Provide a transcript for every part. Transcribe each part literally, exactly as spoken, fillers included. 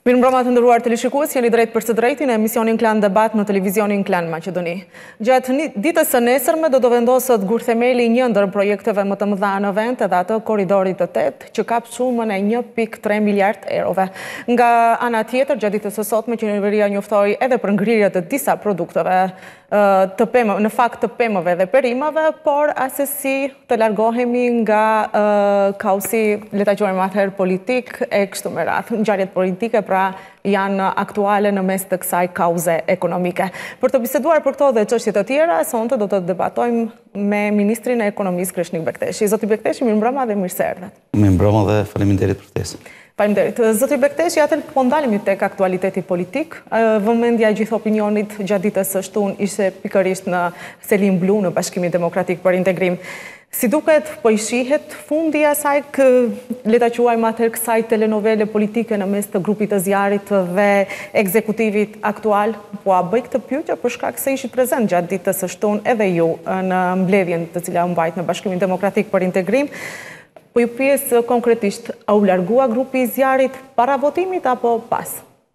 Mirëmbrëma të nderuar televizionistë, jeni drejt për së drejti në emisionin Klan Debat në televizionin Klan Maqedoni. Gjatë ditës së nesërme do të vendoset gurthemeli i një ndër projekteve më të mëdha në vend, edhe atë korridorit të tetë, që kap sumën e një pikë tre miliard eurove. Nga ana tjetër, gjatë ditës së sotme, qeveria njoftoi edhe për ngrirje të disa produkteve të pemë, në fakt të pemëve dhe perimave, por asesi të largohemi nga uh, kausi, le ta quajmë atëherë politik e kështu me radhë. Ngjarjet politike pra janë aktuale në mes të kësaj kauze ekonomike. Për të biseduar për këto dhe çështje të tjera, sonte do të debatojmë me ministrin e ekonomisë Kreshnik Bekteshi. Zoti Bekteshi, mirëmbrëma dhe mirë se erdhët. Mirëmbrëma dhe faleminderit për ftesën. Faleminderit. Zoti Bekteshi, atë po ndalemi tek aktualiteti politik. Vëmendja e gjithë opinionit gjatë ditës së shtunë ishte pikërisht në selin blu në Bashkimin Demokratik për Integrim. Si duket, po i shihet fundi asaj, le ta quajmë atëherë kësaj telenovele politike në mes të grupit të zjarrit dhe ekzekutivit aktual? Po a bëj këtë pyetje për shkak se ishit prezent gjatë ditës së shtunë edhe ju në mbledhjen të cila u mbajt në Bashkimin Demokratik për Integrim? Po ju pyes konkretisht, a u largua grupi i zjarrit para votimit apo pas?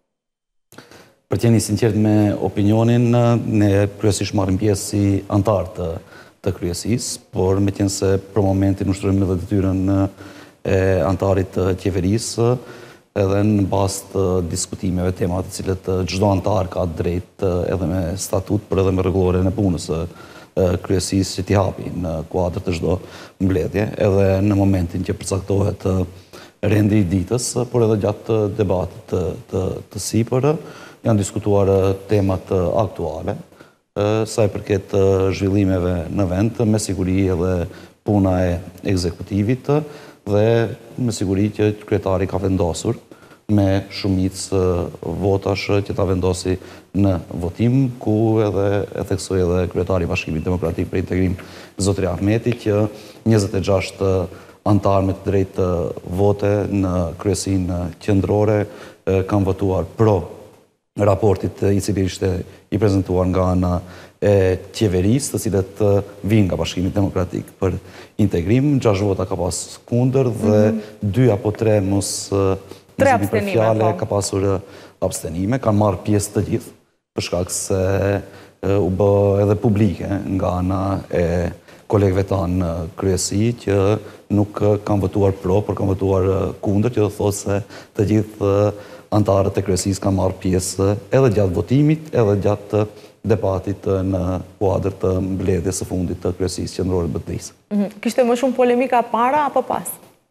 Për të qenë i sinqert me opinionin, ne kryesisht marrim pjesë si antar të, të kryesisë, por me qenë se për momentin ushtrojmë edhe detyrën e antarit të qeverisë, edhe në bazë të diskutimeve, temat të cilët çdo antar ka drejt edhe me statut, por edhe me rregulloren e punës kryesisë që t'i hapi në kuadër të çdo mbledhje, edhe në momentin që përcaktohet rendi i ditës, por edhe gjatë debatit të, të, të sipër, janë diskutuar temat aktuale, sa i përket zhvillimeve në vend, me siguri edhe puna e ekzekutivit, dhe me siguri që kryetari ka vendosur me shumicë votash që ta vendosi në votim, ku edhe e theksoi edhe kryetari i Bashkimit Demokratik për Integrim, zotri Ahmeti, që njëzet e gjashtë antarë me të drejtë vote në kryesinë qendrore kanë votuar pro raportit i cili ishte i prezantuar nga ana e qeverisë, të cilët vinë nga Bashkimi Demokratik për Integrim, gjashtë vota ka pas kundër dhe dy apo tre mos Tre abstenime, ka pasur abstenime, kanë marrë pjesë të gjithë, për shkak se u bë edhe publike nga ana e kolegëve tanë në kryesi që nuk kanë votuar pro, por kanë votuar kundër, që do thotë se të gjithë antarët e kryesisë kanë marrë pjesë edhe gjatë votimit, edhe gjatë debatit në kuadër të mbledhjes së fundit të kryesisë qendrore të B T I-së. Kishte më shumë polemika para apo pas?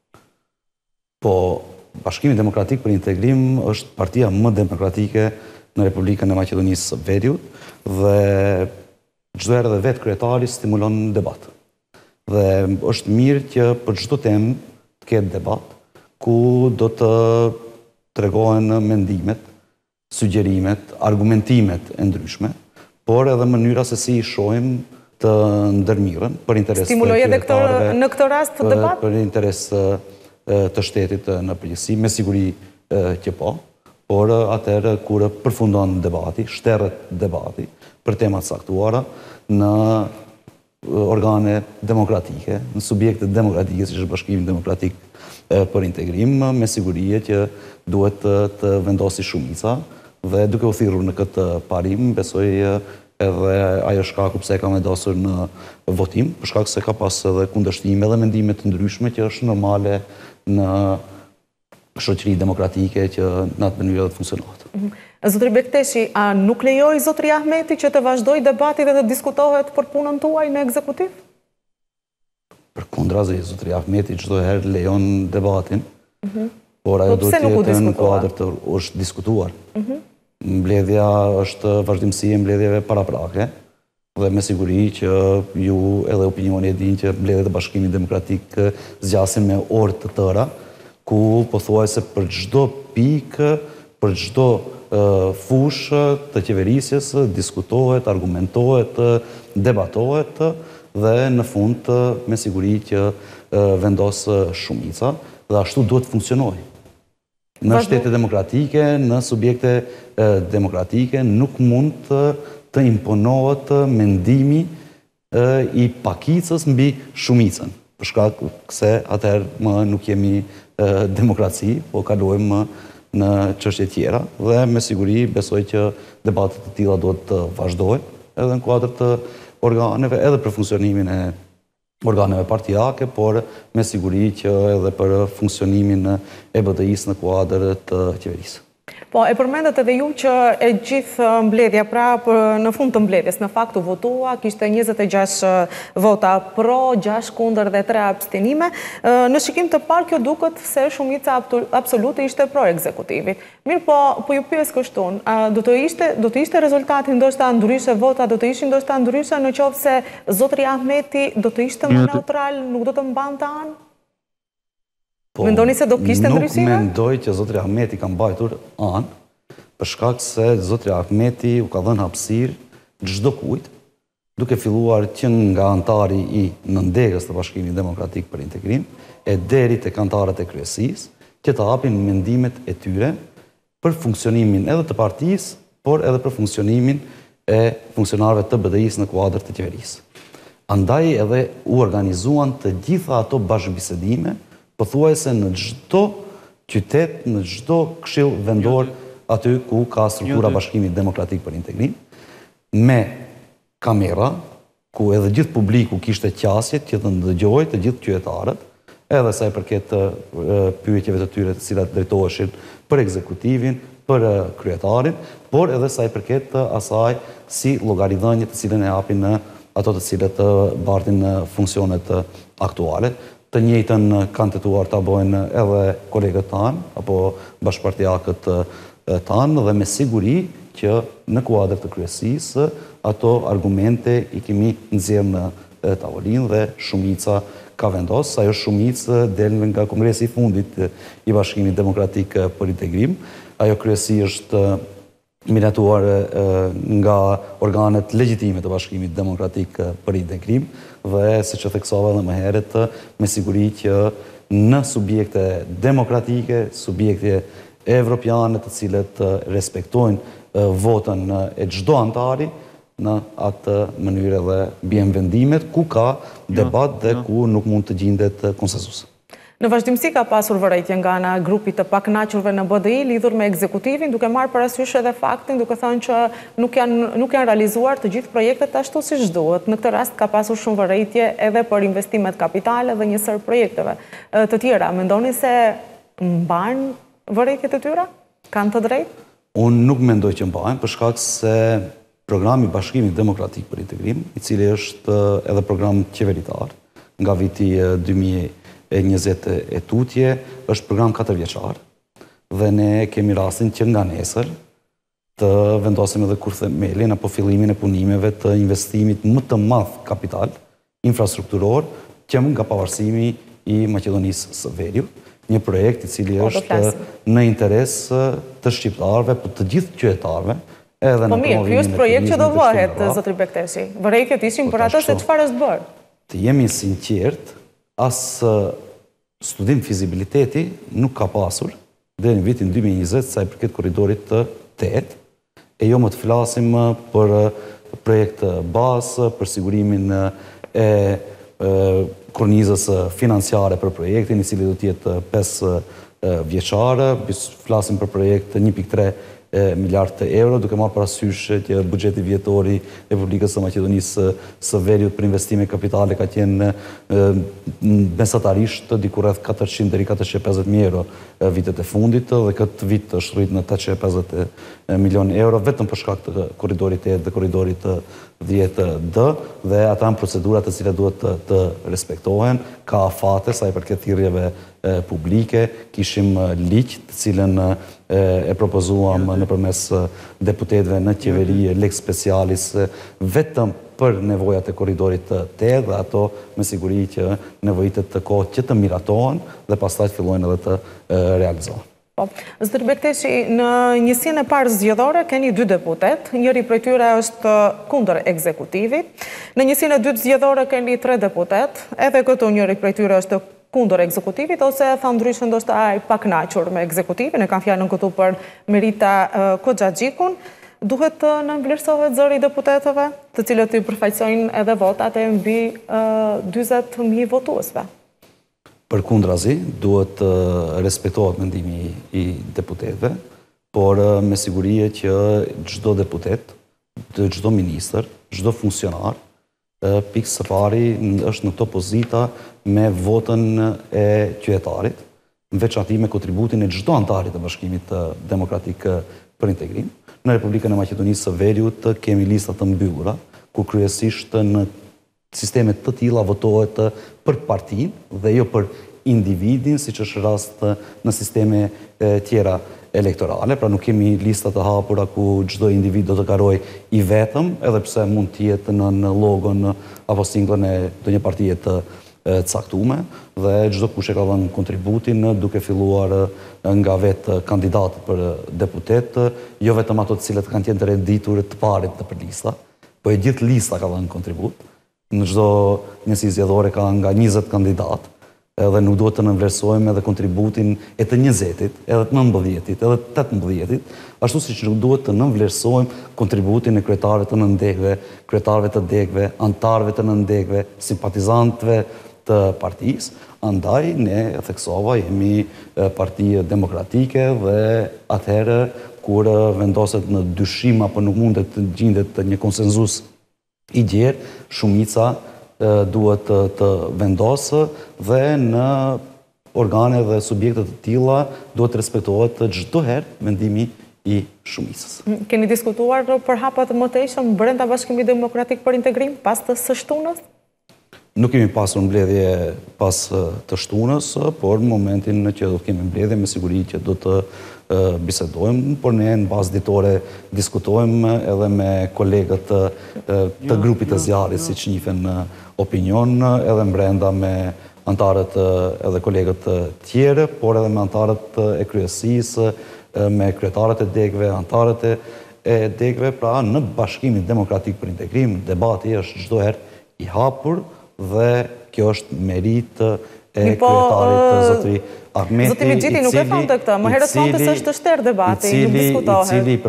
Po, Bashkimi Demokratik për Integrim është partia më demokratike në Republikën e Maqedonisë së Veriut dhe çdo herë dhe vetë kryetari stimulon debat. Dhe është mirë që për çdo temë të ketë debat, ku do të tregohen mendimet, sugjerimet, argumentimet e ndryshme, por edhe mënyra se si i shohim të ndërmirën për interes të Stimuloj edhe në këtë rast të debat? Për interes të shtetit në përgjithësi, me siguri që po, por atëherë kur përfundon debati, shterret debati për temat saktuara në organe demokratike, në subjekte demokratike, si është Bashkimi Demokratik për Integrim, me siguri që duhet të vendosi shumica dhe duke u thirrur në këtë parim, besoj edhe ajo shkaku pse ka vendosur në votim, për shkak se ka pas edhe kundërshtime dhe mendime të ndryshme që është normale në shoqëri demokratike që në atë mënyrë të funksionohet. Zotri Bekteshi, a nuk lejoi zotri Ahmeti që të vazhdoj debati dhe të diskutohet për punën tuaj në ekzekutiv? Përkundrazi, zotri Ahmeti çdo herë lejon debatin, por ajo duhet të jetë në kuadër të është diskutuar. Mbledhja është vazhdimësi e mbledhjeve paraprake, dhe me siguri që ju edhe opinioni e din që mbledhjet e Bashkimit Demokratik zgjasin me orë të tëra, ku pothuajse për çdo pikë, për çdo fushë të qeverisjes diskutohet, argumentohet, debatohet dhe në fund me siguri që vendos shumica dhe ashtu duhet të funksionojë. Në shtete demokratike, në subjekte demokratike nuk mund të të imponohet mendimi i pakicës mbi shumicën. Për shkak se atëherë më nuk jemi demokraci, po kalojmë në çështje tjera dhe me siguri besoj që debatet të tilla do të vazhdojnë edhe në kuadër të organeve, edhe për funksionimin e organeve partijake, por me siguri që edhe për funksionimin e B D I-s në kuadër të qeverisë. Po, e përmendet edhe ju që e gjithë mbledhja, pra në fund të mbledhjes, në fakt u votua, kishte njëzet e gjashtë vota pro, gjashtë kundër dhe tre abstenime. Në shikim të parë kjo duket se shumica absolute ishte pro ekzekutivit. Mirë po, po ju pyes kështun, do të ishte, do të ishte rezultati ndoshta ndryshe, vota do të ishin ndoshta ndryshe në qoftë se zotri Ahmeti do të ishte më neutral, nuk do të mbante anë? Po, mendoni se do kishte ndryshime? Nuk mendoj që zotri Ahmeti ka mbajtur anë, për shkak se zotri Ahmeti u ka dhënë hapësirë çdo kujt, duke filluar që nga antari i nëndegës të Bashkimit Demokratik për Integrim, e deri tek antarët e kryesisë, që të hapin mendimet e tyre për funksionimin edhe të partisë, por edhe për funksionimin e funksionarëve të B D I-s në kuadër të qeverisë. Andaj edhe u organizuan të gjitha ato bashkëbisedime, pothuajse në çdo qytet, në çdo këshill vendor aty ku ka struktura Bashkimit Demokratik për Integrim, me kamera, ku edhe gjithë publiku kishte qasje që të ndëgjojë të gjithë qytetarët, edhe sa i përket pyetjeve të tyre të cilat drejtoheshin për ekzekutivin, për kryetarin, por edhe sa i përket asaj si llogaridhënie të cilën e hapin në ato të cilët bartin në funksionet aktuale. Të njëjtën kanë tentuar ta bëjnë edhe kolegët tanë, apo bashkëpartiakët tanë, dhe me siguri që në kuadër të kryesisë ato argumente i kemi nxjerrë në tavolinë dhe shumica ka vendosur. Ajo shumicë del nga kongresi i fundit i Bashkimit Demokratik për Integrim. Ajo kryesi është miratuar nga organet legjitime të Bashkimit Demokratik për Integrim dhe, siç e theksova edhe më herët, me siguri që në subjekte demokratike, subjekte evropiane të cilët respektojnë votën e çdo antari, në atë mënyrë dhe bien vendimet ku ka debat dhe ku nuk mund të gjendet konsensus. Në vazhdimsi ka pasur vërejtje nga ana grupit të pakënaqurve në B D I lidhur me ekzekutivin, duke marrë parasysh edhe faktin, duke thënë që nuk janë nuk janë realizuar të gjithë projektet ashtu siç duhet. Në këtë rast ka pasur shumë vërejtje edhe për investimet kapitale dhe një sër projekteve të tjera. Mendoni se mban vërejtjet e tyre? Kanë të drejtë? Unë nuk mendoj që mbahen, për shkak se programi Bashkimit Demokratik për Integrim, i cili është edhe program qeveritar nga viti dy mijë e njëzet e tutje, është program katër vjeçar dhe ne kemi rastin që nga nesër të vendosim edhe kur themelin apo fillimin e punimeve të investimit më të madh kapital infrastrukturor që nga pavarësimi i Maqedonisë së Veriut, një projekt i cili është në interes të shqiptarëve, por të gjithë qytetarëve. Po mirë, ky është projekt që do bëhet, zotri Bekteshi. Vërejtjet ishin për atë se çfarë është bërë. Të jemi sinqert, as studim fizibiliteti nuk ka pasur deri në vitin dy mijë e njëzet sa i përket korridorit të tetë, e jo më të flasim për projekt bazë, për sigurimin e kornizës financiare për projektin, i cili do të jetë pesë vjeçare, flasim për projekt një pikë tre miliard të euro, duke marrë parasysh që buxheti vjetor i Republikës së Maqedonisë së Veriut për investime kapitale ka qenë mesatarisht diku rreth katërqind deri katërqind e pesëdhjetë mijë euro vitet e fundit, dhe këtë vit është rritur në tetëqind e pesëdhjetë milion euro vetëm për shkak të korridorit tetë dhe korridorit dhjetë D, dhe ata janë procedurat të cilat duhet të respektohen, ka afate sa i përket thirrjeve publike, kishim ligj të cilën e propozuam nëpërmes deputetëve në qeveri lex specialis vetëm për nevojat e korridorit të tetë, dhe ato me siguri që nevojitet të kohë që të miratohen dhe pastaj fillojnë edhe të realizohen. Zotri Bekteshi, në njësinë e parë zgjedhore keni dy deputet, njëri prej tyre është kundër ekzekutivit. Në njësinë e dytë zgjedhore keni tre deputet, edhe këtu njëri prej tyre është kundër ekzekutivit, ose tha ndryshe ndoshta ai pakënaqur me ekzekutivin, e kam fjalën këtu për Merita Kocxhaxhikun. Duhet të nënvlerësohet zëri i deputetëve, të cilët i përfaqësojnë edhe votat e mbi dyzet mijë votuesve. Përkundrazi, duhet të respektohet mendimi i deputetëve, por me sigurie që çdo deputet, çdo ministër, çdo funksionar, pikë së pari është në këto pozita me votën e qytetarit, në veçanti me kontributin e çdo antarit të Bashkimit Demokratik për Integrim. Në Republikën e Maqedonisë së Veriut kemi lista të mbyllura, ku kryesisht në sisteme të tilla votohet për partinë dhe jo për individin, siç është rast në sisteme tjera elektorale, pra nuk kemi lista të hapura ku çdo individ do të karojë i vetëm, edhe pse mund të jetë në logon apo singlën e ndonjë partie të caktuar, dhe çdo kush e ka dhënë kontributin duke filluar nga vetë kandidatët për deputet, jo vetëm ato të cilët kanë qenë të renditur të parit në për lista, po e gjithë lista ka dhënë kontribut. Në çdo njësi zgjedhore ka nga njëzet kandidat, edhe nuk duhet të nënvlerësojmë edhe kontributin e të njëzetit, edhe të nëntëmbëdhjetit, edhe të tetëmbëdhjetit, ashtu si që nuk duhet të nënvlerësojmë kontributin e kryetarëve të nëndekve, kryetarëve të dekve, antarëve të nëndekve, simpatizantëve të partisë. Andaj, ne theksova, jemi parti demokratike dhe atëherë kur vendoset në dyshim apo nuk mundet të gjendet një konsenzus i gjerë, shumica duhet të vendosë dhe në organe dhe subjekte të tilla duhet të respektohet çdo herë mendimi i shumicës. Keni diskutuar për hapat më të eshëm brenda Bashkimit Demokratik për Integrim pas të së shtunës? Nuk kemi pasur mbledhje pas të shtunës, por në momentin në që do të kemi mbledhje, me siguri që do të bisedojmë, por ne në bazë ditore diskutojmë edhe me kolegët të grupit të zjarrit, si që njihen opinion, edhe mbrenda me antarët edhe kolegët tjere, por edhe me antarët e kryesisë, me kryetarët e dekve, antarët e dekve, pra në Bashkimin Demokratik për Integrim, debati është çdo herë i hapur dhe kjo është merit e kryetarit zotri Ahmeti, Zoti Mexhiti nuk e thonte këtë, më herët thonte se është të shterë debati, nuk diskutohet. I cili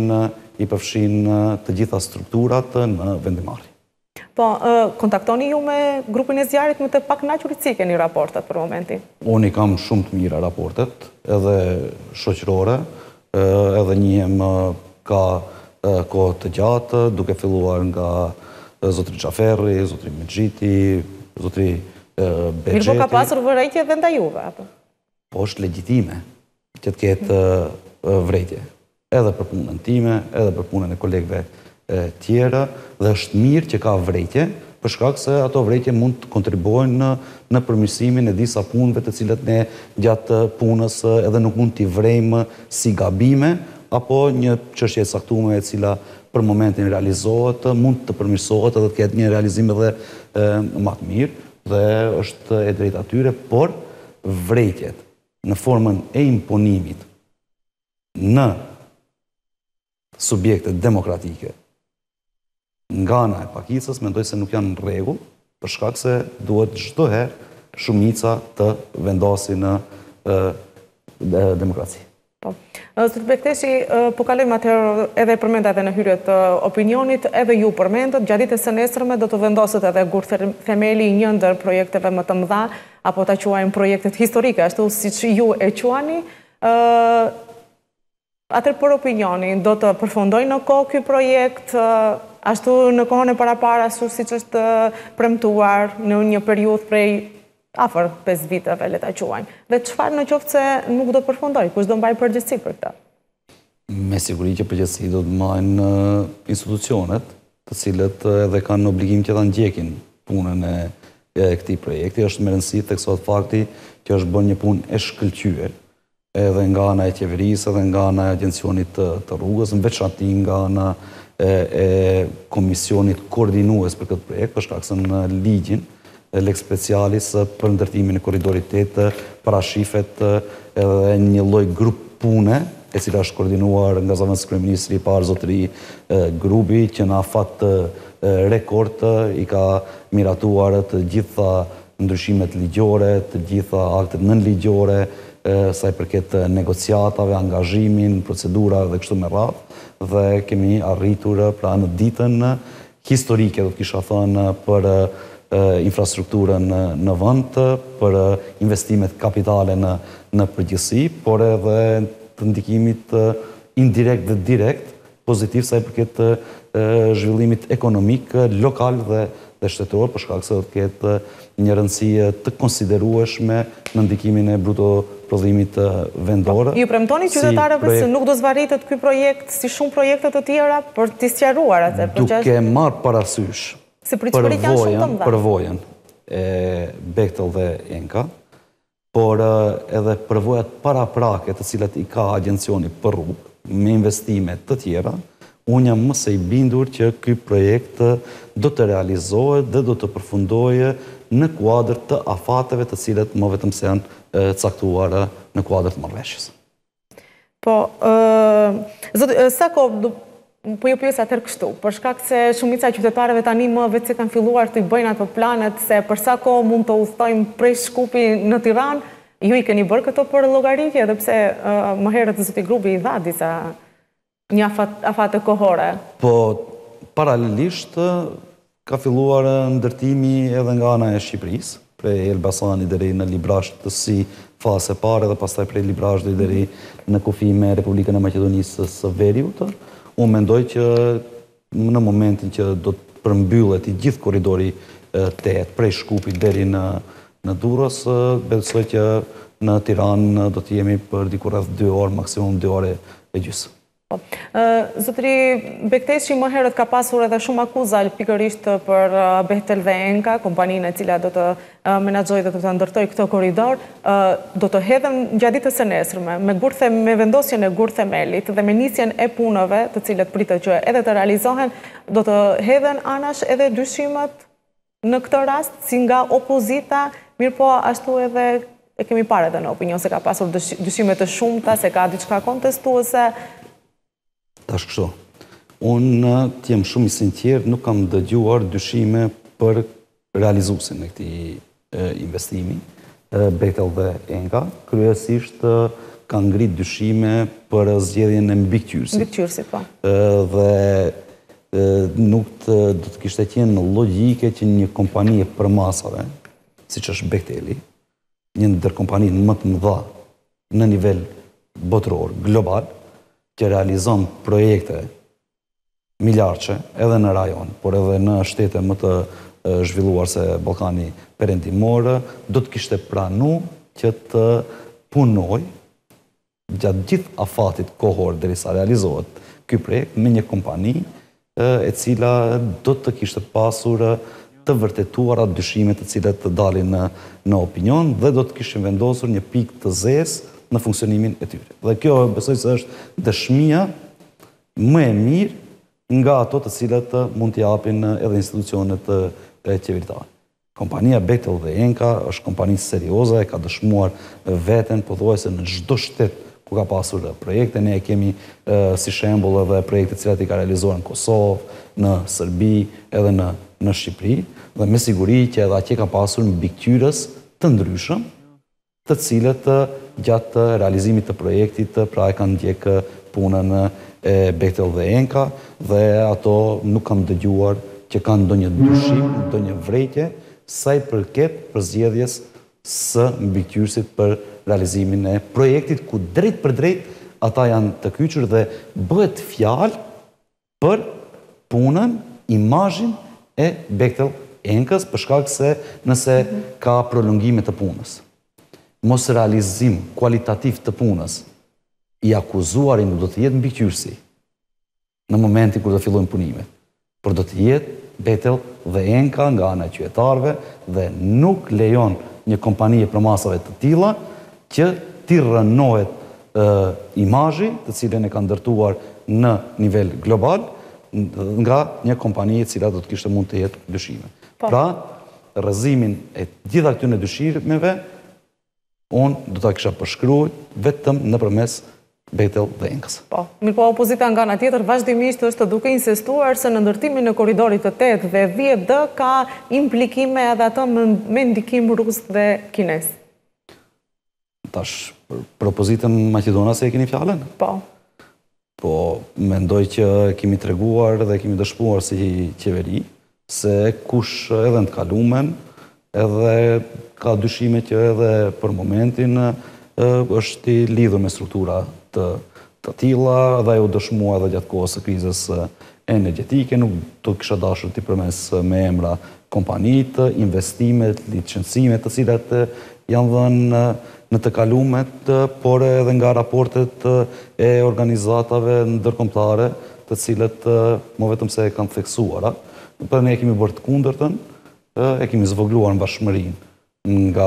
i përfshin të gjitha strukturat në vendimarrje. Po, kontaktoni ju me grupin e zjarrit më të pakënaqur, si keni raportet për momentin? Unë i kam shumë të mira raportet, edhe shoqërore, edhe njihem ka kohë të gjatë, duke filluar nga zotri Xhaferri, zotri Mexhiti, zotri Bexheti. Mirë, po ka pasur vërejtje dhe nda juve, apo? Po është legjitime që të ketë vrejtje, edhe për punën time, edhe për punën e kolegëve tjera, dhe është mirë që ka vrejtje, për shkak se ato vrejtje mund të kontribuojnë në përmirësimin e disa punëve të cilët ne gjatë punës edhe nuk mund t'i vrejmë si gabime, apo një çështje e caktuar e cila për momentin realizohet, mund të përmirësohet edhe të ketë një realizim edhe më të mirë, dhe është e drejtë atyre, por vrejtjet në formën e imponimit në subjekte demokratike nga ana e pakicës, mendoj se nuk janë në rregull, për shkak se duhet çdo herë shumica të vendosi në demokraci. Zoti Bekteshi, po kalojmë atëherë edhe përmend edhe në hyrje të opinionit, edhe ju përmendët, gjatë ditës së nesërme do të vendoset edhe gurë themeli një ndër projekteve më të mëdha, apo ta quajmë projektet historike, ashtu siç ju e quani. Atëherë për opinionin, do të përfundojë në kohë ky projekt, ashtu në kohën e parapara, ashtu siç është premtuar në një periudhë prej afër pesë viteve, le ta quajmë. Dhe çfarë në qoftë se nuk do të përfundoj, kush do mbajë përgjegjësi për këtë? Me siguri që përgjegjësi do të mbajnë institucionet, të cilët edhe kanë obligim që ta ndjekin punën e këtij projekti. Është me rëndësi theksohet fakti që është bërë një punë e shkëlqyer, edhe nga ana e qeverisë, edhe nga ana e agencionit të rrugës, në veçanti nga ana e komisionit koordinues për këtë projekt, për shkak se në ligjin Lex Specialis për ndërtimin e korridorit tetë parashifet edhe një lloj grup pune, e cila është koordinuar nga zëvendësi kryeministri i parë zotëri Grubi, që në afat rekord i ka miratuar të gjitha ndryshimet ligjore, të gjitha aktet nënligjore, sa i përket negociatave, angazhimin, procedura dhe kështu me radhë, dhe kemi arritur pra në ditën historike, do të kisha thënë, për infrastrukturën në vend, për investimet kapitale në, në përgjithësi, por edhe të ndikimit indirekt dhe direkt pozitiv sa i përket zhvillimit ekonomik, lokal dhe, dhe shtetëror, për shkak se do të ketë një rëndësi të konsiderueshme në ndikimin e bruto prodhimit vendor. Ju premtoni qytetarëve se nuk do zvarritet ky projekt si shumë projekte të tjera për t'i sqaruar atë? Duke marrë parasysh se pritshmëritë janë shumë të mëdha. Përvojën e Bechtel dhe Enka, por edhe përvojat paraprake të cilat i ka agencioni për rrugë, me investime të tjera, unë jam më së i bindur që ky projekt do të realizohet dhe do të përfundohet në kuadër të afateve të cilat më vetëm se janë caktuara në kuadër të marrëveshjes. Po, zotë, sa ko, po ju pyes atër kështu, për shkak se shumica e qytetarëve tani më vetë se kanë filluar të i bëjnë ato planet, se për sa ko mund të udhtojmë prej Shkupi në Tiranë, ju i keni bërë këto për llogaritje, edhe pse më herët zoti Grupi i dha disa një afate kohore. Po, paralelisht, ka filluar ndërtimi edhe nga ana e Shqipërisë, prej Elbasani deri në Librasht si fase pare dhe pastaj prej Librasht deri në kufi me Republikën e Maqedonisë së Veriut. Unë mendoj që në momentin që do të përmbyllet i gjithë korridori tetë prej Shkupit deri në në Durrës, besoj që në Tiranë do të jemi për diku rreth dy orë, maksimum dy orë e gjysmë. Zotëri Bekteshi më herët ka pasur edhe shumë akuza pikërisht për Bechtel dhe Enka, kompaninë e cila do të menaxhojë dhe do të ndërtojë këtë korridor, do të hedhen gjatë ditës së nesërme me gurthe me vendosjen e gurthemelit dhe me nisjen e punëve, të cilat pritet që edhe të realizohen, do të hedhen anash edhe dyshimet në këtë rast si nga opozita, mirë po ashtu edhe e kemi parë edhe në opinion se ka pasur dyshime të shumta, se ka diçka kontestuese. Tash kështu, unë t'jem shumë i sinqert, nuk kam dëgjuar dyshime për realizuesin e këtij investimi, Bechtel dhe Enka. Kryesisht kanë ngrit dyshime për zgjedhjen e mbikëqyrësit. Mbikëqyrësit, po. Dhe nuk do të kishte qenë logjike që një kompani e përmasave, siç është Bechteli, një ndër kompanitë më të mëdha në nivel botëror, global, që realizon projekte miljardshe edhe në rajon, por edhe në shtete më të zhvilluar se Ballkani Perëndimor, do të kishte pranu që të punoj gjatë gjithë afatit kohor derisa realizohet ky projekt me një kompani e cila do të kishte pasur të vërtetuara dyshimet të cilat të dalin në, në opinion dhe do të kishin vendosur një pikë të zezë në funksionimin e tyre. Dhe kjo besoj se është dëshmia më e mirë nga ato të cilat mund t'i japin edhe institucionet qeveritare. Kompania Bechtel dhe Enka është kompani serioze, ka dëshmuar veten pothuajse në çdo shtet ku ka pasur projekte. Ne e kemi si shembull edhe projekte të cilat i ka realizuar në Kosovë, në Serbi, edhe në në Shqipëri, dhe me siguri që edhe atje ka pasur mbikëqyrës të ndryshëm, të cilët gjatë realizimit të projektit pra e kanë ndjekë punën e Bechtel dhe Enka, dhe ato nuk kam dëgjuar që kanë ndonjë dyshim, ndonjë vrejtje sa i përket përzgjedhjes së mbikëqyrësit për realizimin e projektit, ku drejt për drejt ata janë të kyçur dhe bëhet fjalë për punën, imazhin e Bechtel Enkës, për shkak se nëse ka prolongime të punës, mos realizim kualitativ të punës, i akuzuari nuk do të jetë mbikëqyrësi në momentin kur do fillojnë punimet, por do të jetë Bechtel dhe Enka nga ana e qytetarëve dhe nuk lejon një kompani e përmasave të tilla që t'i rënohet imazhi të cilën e ka ndërtuar në nivel global nga një kompani e cila do të kishte mund të jetë dyshime. Pra, rrëzimin e gjitha këtyre dyshimeve unë do ta kisha përshkruar vetëm nëpërmes Bechtel dhe Enkës. Po, mirë po opozita nga ana tjetër vazhdimisht është duke insistuar se në ndërtimin e korridorit të tetë dhe dhjetë D ka implikime edhe ato me ndikim rus dhe kines. Tash, për opozitën maqedonase e keni fjalën? Po. Po, mendoj që kemi treguar dhe kemi dëshmuar si qeveri se kush edhe në të kalumen, edhe ka dyshime që edhe për momentin është i lidhur me struktura të të tilla, dhe ajo dëshmua edhe gjatë kohës së krizës energjetike, nuk do kisha dashur t'i përmes me emra kompanitë, investimet, licencimet të cilat janë dhënë në të kalumet, por edhe nga raportet e organizatave ndërkombëtare, të cilët më vetëm se kanë theksuara. Për ne kemi bërë të kundërtën, e kemi zvogluar bashkëmërinë nga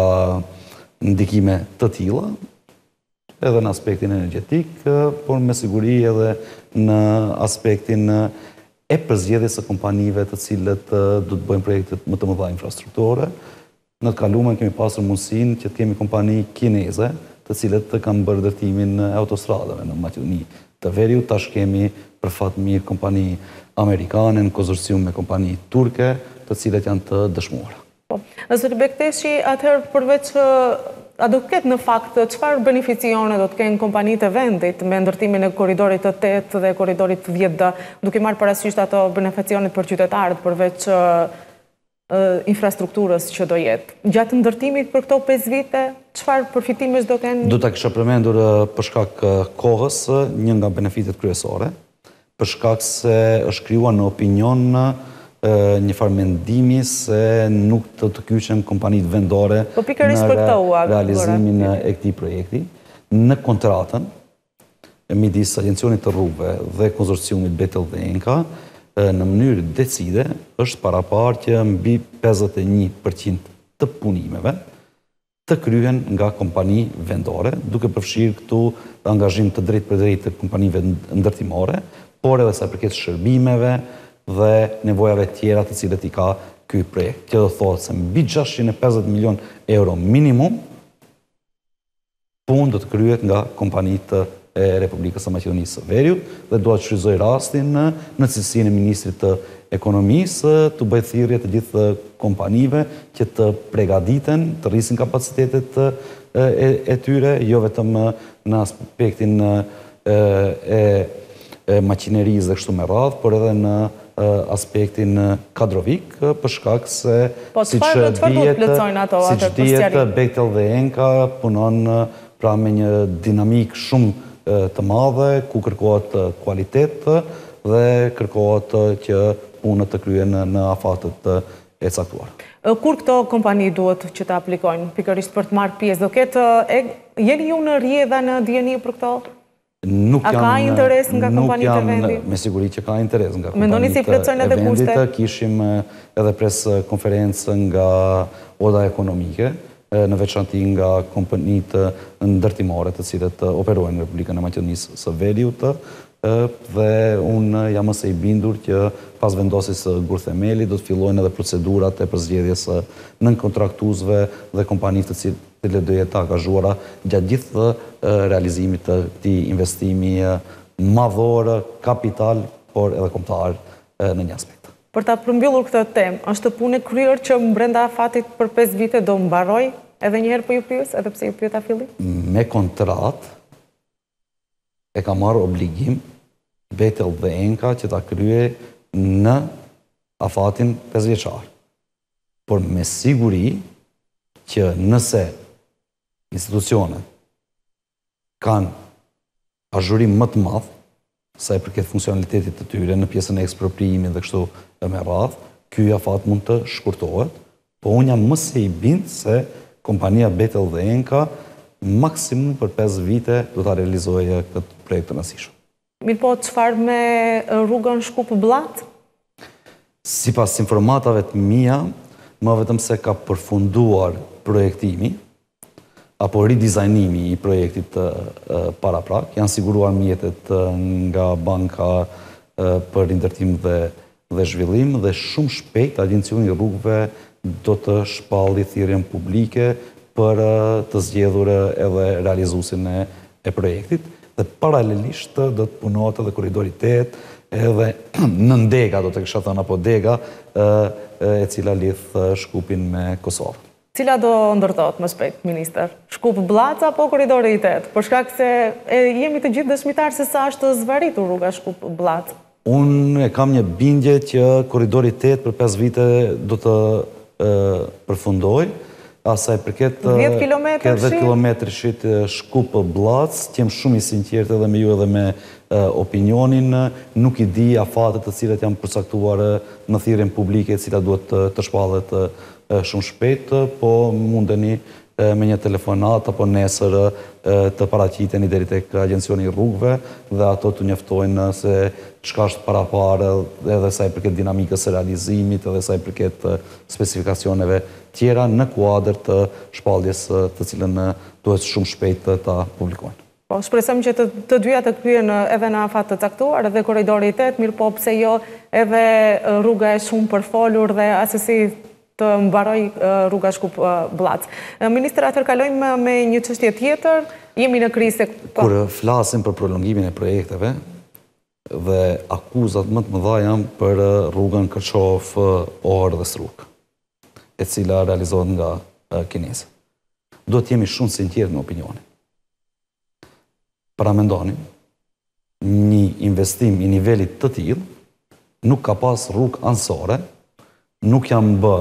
ndikime të tilla, edhe në aspektin energjetik, por me siguri edhe në aspektin e përzgjedhjes së kompanive të cilët do të bëjnë projektet më të mëdha infrastrukturore. Në të kalumen kemi pasur mundësinë që të kemi kompani kineze, të cilët kanë bërë ndërtimin e autostradave në Maqedoni të Veriut. Tash kemi për fat mirë kompani amerikane në konsorcium me kompani turke, të cilët janë të dëshmuara. Po, Zoti Bekteshi, atëherë përveç a do ketë në fakt çfarë beneficione do të kenë kompanitë e vendit me ndërtimin e korridorit të tetë dhe korridorit dhjetë D, duke marrë parasysh ato beneficionet për qytetarët përveç infrastrukturës që do jetë. Gjatë ndërtimit për këto pesë vite, çfarë përfitimesh do kenë? Do ta kisha përmendur për shkak kohës një nga benefitet kryesore, për shkak se është krijuar në opinion një farë mendimi se nuk të të kyqen kompanitë vendore në realizimin e këtij projekti. Në kontratën midis Agencionit të Rrugëve dhe konsorciumit Bethel dhe Enka, në mënyrë decide është paraparë që mbi pesëdhjetë e një përqind të punimeve të kryen nga kompani vendore, duke përfshirë këtu angazhim të drejtë për drejtë të kompanive ndërtimore, por edhe sa përket shërbimeve dhe nevojave tjera të cilët i ka ky projekt. Që do thotë se mbi gjashtëqind e pesëdhjetë milion euro minimum punë do të kryet nga kompanitë e Republikës së Maqedonisë së Veriut, dhe dua të shfrytëzoj rastin në cilësinë e ministrit të ekonomisë të bëj thirrje të gjithë kompanive që të përgatiten, të rrisin kapacitetet e tyre, jo vetëm në aspektin e maqinerisë dhe kështu me radhë, por edhe në aspektin kadrovik, për shkak se siç dihet Bethel dhe Enka punon pra me një dinamik shumë të madhe, ku kërkohet kualitet dhe kërkohet që punët të kryen në afatet e caktuar. Kur këto kompani duhet që të aplikojnë, pikërisht për të marrë pjesë, do ketë, jeni ju në rrje dhe në dieni për këto? A ka interes nga kompanitë e vendit? Me siguri që ka interes nga Mendoni si plotësojnë edhe kushtet? vendit. Kishim edhe pres konferencë nga Oda Ekonomike, në veçanti nga kompanitë ndërtimore të cilët operojnë në Republikën e Maqedonisë së Veriut, dhe unë jam ose i bindur që pas vendosjes së gurthemeli do të fillojnë edhe procedurat e përzgjedhjes nën kontraktuesve dhe kompanive të cilët do jetë angazhuara gjatë gjithë realizimit të këtij investimi madhor, kapital, por edhe kombëtar në një aspekt. Për ta përmbyllur këtë temë, është punë e kryer që brenda afatit për pesë vite do mbaroj? Edhe njëherë po ju pyes, edhe pse ju pyeta fillim? Me kontrat e ka marrë obligim Bethel dhe Enka që ta krye në afatin pesë vjeçar. Por me siguri që nëse institucionet kanë azhurim më të madh sa i përket funksionalitetit të tyre në pjesën e ekspropriimit dhe kështu me radhë, ky afat mund të shkurtohet, po unë jam më se i bind se kompania Bethel dhe Enka maksimum për pesë vite do ta realizojë këtë projekt të rëndësishëm. Mirë po, çfarë me rrugën Shkup-Bllatë? Sipas informatave të mia, më vetëm se ka përfunduar projektimi apo ridizajnimi i projektit paraprak, janë siguruar mjetet nga Banka për Ndërtim dhe Zhvillim, dhe shumë shpejt Agencioni i Rrugëve do të shpalli thirrjen publike për të zgjedhur edhe realizuesin e projektit, dhe paralelisht do të punohet edhe korridori tetë, edhe në Dega, do të kisha thënë, apo Dega, e cila lidh Shkupin me Kosovën. Cila do ndërtohet më shpejt, ministër? Shkup-Bllatë apo korridori i tetë? Për shkak se jemi të gjithë dëshmitar se sa është zvaritur rruga Shkup-Bllatë. Unë e kam një bindje që koridori tetë për pesë vite do të përfundoj, asaj përket dhjetë kilometrë shit Shkup-Blac, që jem shumë i sinqert edhe me ju edhe me opinionin, nuk i di afatet të cilat janë përcaktuar në thirrjen publike, e cila duhet të shpallet shumë shpejt, po mundeni me një telefonat apo nesër të paraqiteni deri tek Agjencioni i Rrugëve dhe ato të njoftojnë se çka është parapare edhe sa i përket dinamikës së realizimit edhe sa i përket specifikacioneve tjera në kuadër të shpalljes të cilën duhet shumë shpejt ta publikojnë. Po, shpresojmë që të dyja të kthyen edhe në afat të caktuar edhe koridori i tetë, mirë po pse jo edhe rruga e shumë përfolur dhe asesi të mbaroj rruga Shkup-Blac. Ministër, atër kalojmë me një çështje tjetër, jemi në krizë. Kur flasim për prolongimin e projekteve dhe akuzat më të mëdha janë për rrugën Kërçov-Orë dhe Struk, e cila realizohet nga kinezët. Duhet jemi shumë sinqert në opinionin. Paramendoni, një investim i nivelit të tillë nuk ka pas rrugë anësore, nuk janë bë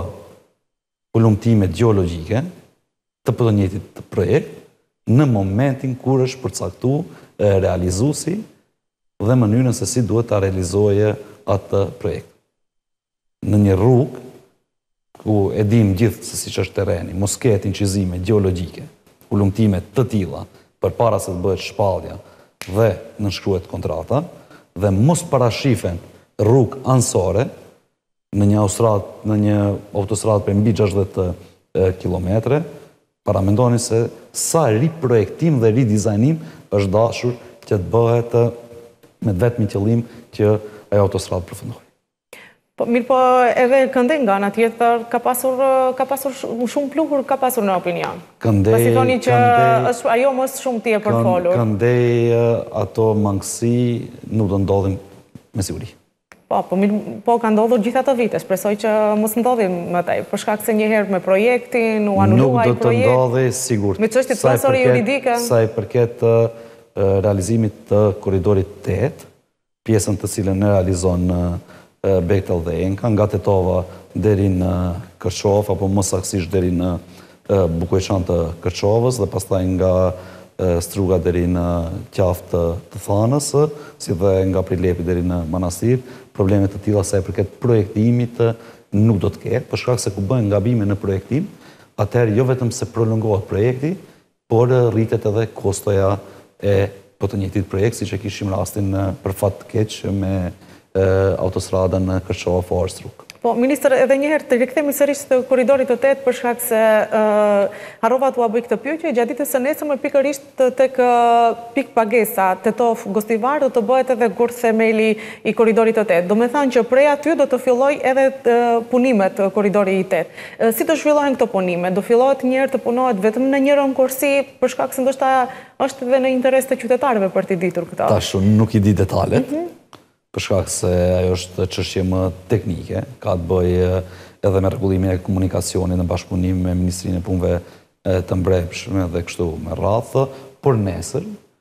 ulumtime geologjike të për të njëjtit projekt në momentin kur është përcaktuar realizuesi dhe mënyrën se si duhet ta realizojë atë projekt. Në një rrugë ku e dim gjithë se siç është terreni, mos ketë incizime gjeologjike, ulumtime të tilla përpara se të bëhet shpallja dhe nënshkruhet kontrata dhe mos parashifen rrugë anësore në një autostradë, në një autostradë për mbi gjashtëdhjetë kilometra, paramendoni se sa riprojektim dhe ridizajnim është dashur që të bëhet me vetëm qëllim që ajo autostradë përfundojë. Po, mirë po edhe Këndej nga ana tjetër ka pasur ka pasur shumë pluhur, ka pasur në opinion. Këndej, pasi thoni që është ajo mos shumë tje përfolur. Këndej ato mangësi nuk do ndodhin me siguri. Po, po, po ka ndodhur gjitha të vite, shpresoj që mos ndodhim më tej, për shkak se një herë me projektin, u anuluaj projekt. Nuk do të ndodhi sigurt. Me çështjet pasore juridike. Sa i përket realizimit të koridorit tetë, pjesën të cilën e realizon Bechtel dhe Enka, nga Tetova deri në Kërçov, apo më saktësisht deri në Bukojçan të Kërçovës, dhe pastaj nga Struga deri në qafë të Thanës, si dhe nga Prilepi deri në Manastir. Problemet të tilla sa i përket projektimit nuk do të ketë, për shkak se ku bëhen gabime në projektim, atëherë jo vetëm se prolongohet projekti, por rritet edhe kostoja e po të njëjtit projekt, siç e kishim rastin për fat të keq me autostradën Kërçov-Orë Struk. Po, Ministër, edhe njëherë të rikthemi sërish të koridorit të tetë për shkak se harrova t'ua bëj këtë pyetje, gjatë ditës së nesërme pikërisht tek pikë pagesa Tetov-Gostivar do të bëhet edhe gurth themeli i koridorit të tetë. Do me thënë që prej aty do të filloj edhe punimet koridori i tetë. Si do zhvillohen këto punime? Do fillohet një herë të punohet vetëm në një rënkorsi për shkak se ndoshta është edhe në interes të qytetarëve për t'i ditur këtë? Tash unë nuk i di detalet. Për shkak se ajo është çështje më teknike, ka të bëjë edhe me rregullimin e komunikacionit në bashkëpunim me Ministrinë e Punëve të Mbrëmshme dhe kështu me radhë, por nesër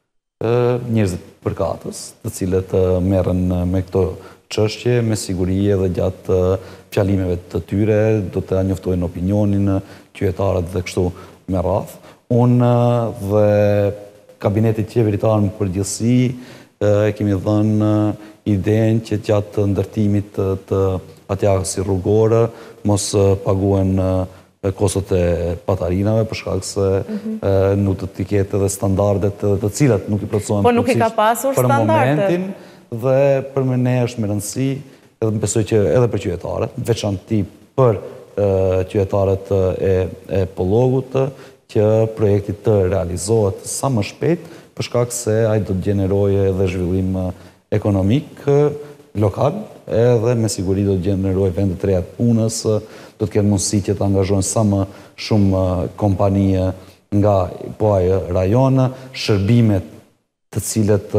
njerëzit përkatës, të cilët merren me këto çështje, me siguri edhe gjatë fjalimeve të tyre, do të njoftojnë opinionin qytetarët dhe kështu me radhë. Unë dhe kabinetit qeveritar në përgjithësi kemi dhënë idenë që gjatë ndërtimit të atja si rrugore mos paguen kostot e patarinave për shkak se nuk të t'i ketë edhe standardet të cilat nuk i plotësohen po nuk i ka pasur për standardet momentin dhe për me ne është me rëndësi edhe më besoj që edhe për qytetarët, veçanti për qytetarët e Pollogut që projekti të realizohet sa më shpejt për shkak se ai do të gjenerojë edhe zhvillim ekonomik lokal, edhe me siguri do të gjenerojë vende të reja të punës, do të ketë mundësi që të angazhojnë sa më shumë kompani nga po ai rajon, shërbimet të cilët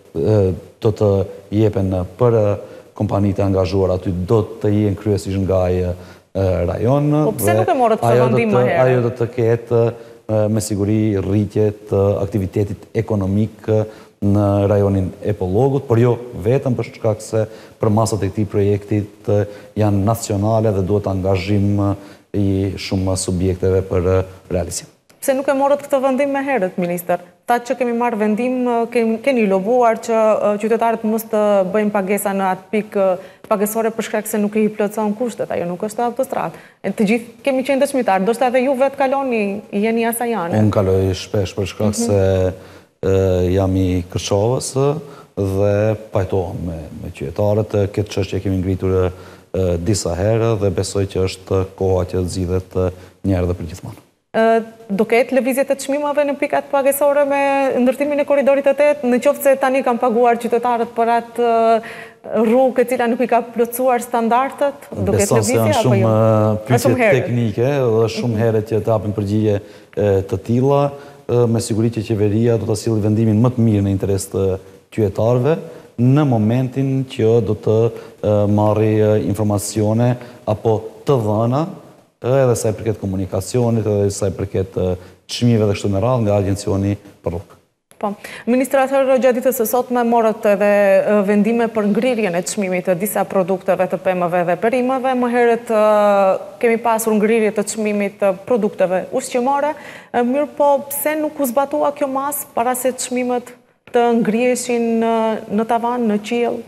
do të jepen për kompanitë e angazhuar aty do të jenë kryesisht nga ai rajon. Po pse nuk e morët këtë vendim më herë? Ajo do të ketë me siguri rritje të aktivitetit ekonomik në rajonin e Pollogut, por jo vetëm për shkak se për masat e këtij projektit janë nacionale dhe duhet angazhim i shumë subjekteve për realizim. Pse nuk e morët këtë vendim me herët, minister? Ta që kemi marrë vendim, keni lobuar që qytetarët mos të bëjmë pagesa në atë pikë pagesore për shkak se nuk i plotëson kushtet, ajo nuk është autostradë. Të gjithë kemi qenë dëshmitar, ndoshta edhe ju vetë kaloni, jeni asajane. Unë kaloj shpesh për shkak se jam i Kërçovës dhe pajtohem me qytetarët. Këtë çështje kemi ngritur disa herë dhe besoj që është koha që të zgjidhet një herë dhe përgjithmonë. Do ketë lëvizje të çmimeve në pikat pagesore me ndërtimin e korridorit të tetë, në qoftë se tani kanë paguar qytetarët për atë rrugë e cila nuk i ka plotësuar standardet? Do ketë lëvizje apo jo? Beson se janë shumë pyetje teknike dhe shumë herët që të japin përgjigje të tilla, me siguri që qeveria do ta sjellë vendimin më të mirë në interes të qytetarëve në momentin që do të marrë informacione apo të dhëna edhe sa i përket komunikacionit, edhe sa i përket çmimeve dhe kështu me radhë nga Agencioni për Rrugë. Po, ministra, atëherë gjatë ditës së sotme morët edhe vendime për ngrirjen e çmimit të disa produkteve të pemëve dhe perimeve. Më herët kemi pasur ngrirje të çmimit të produkteve ushqimore, mirë po pse nuk u zbatua kjo masë para se çmimet të ngriheshin në tavan, në qiell?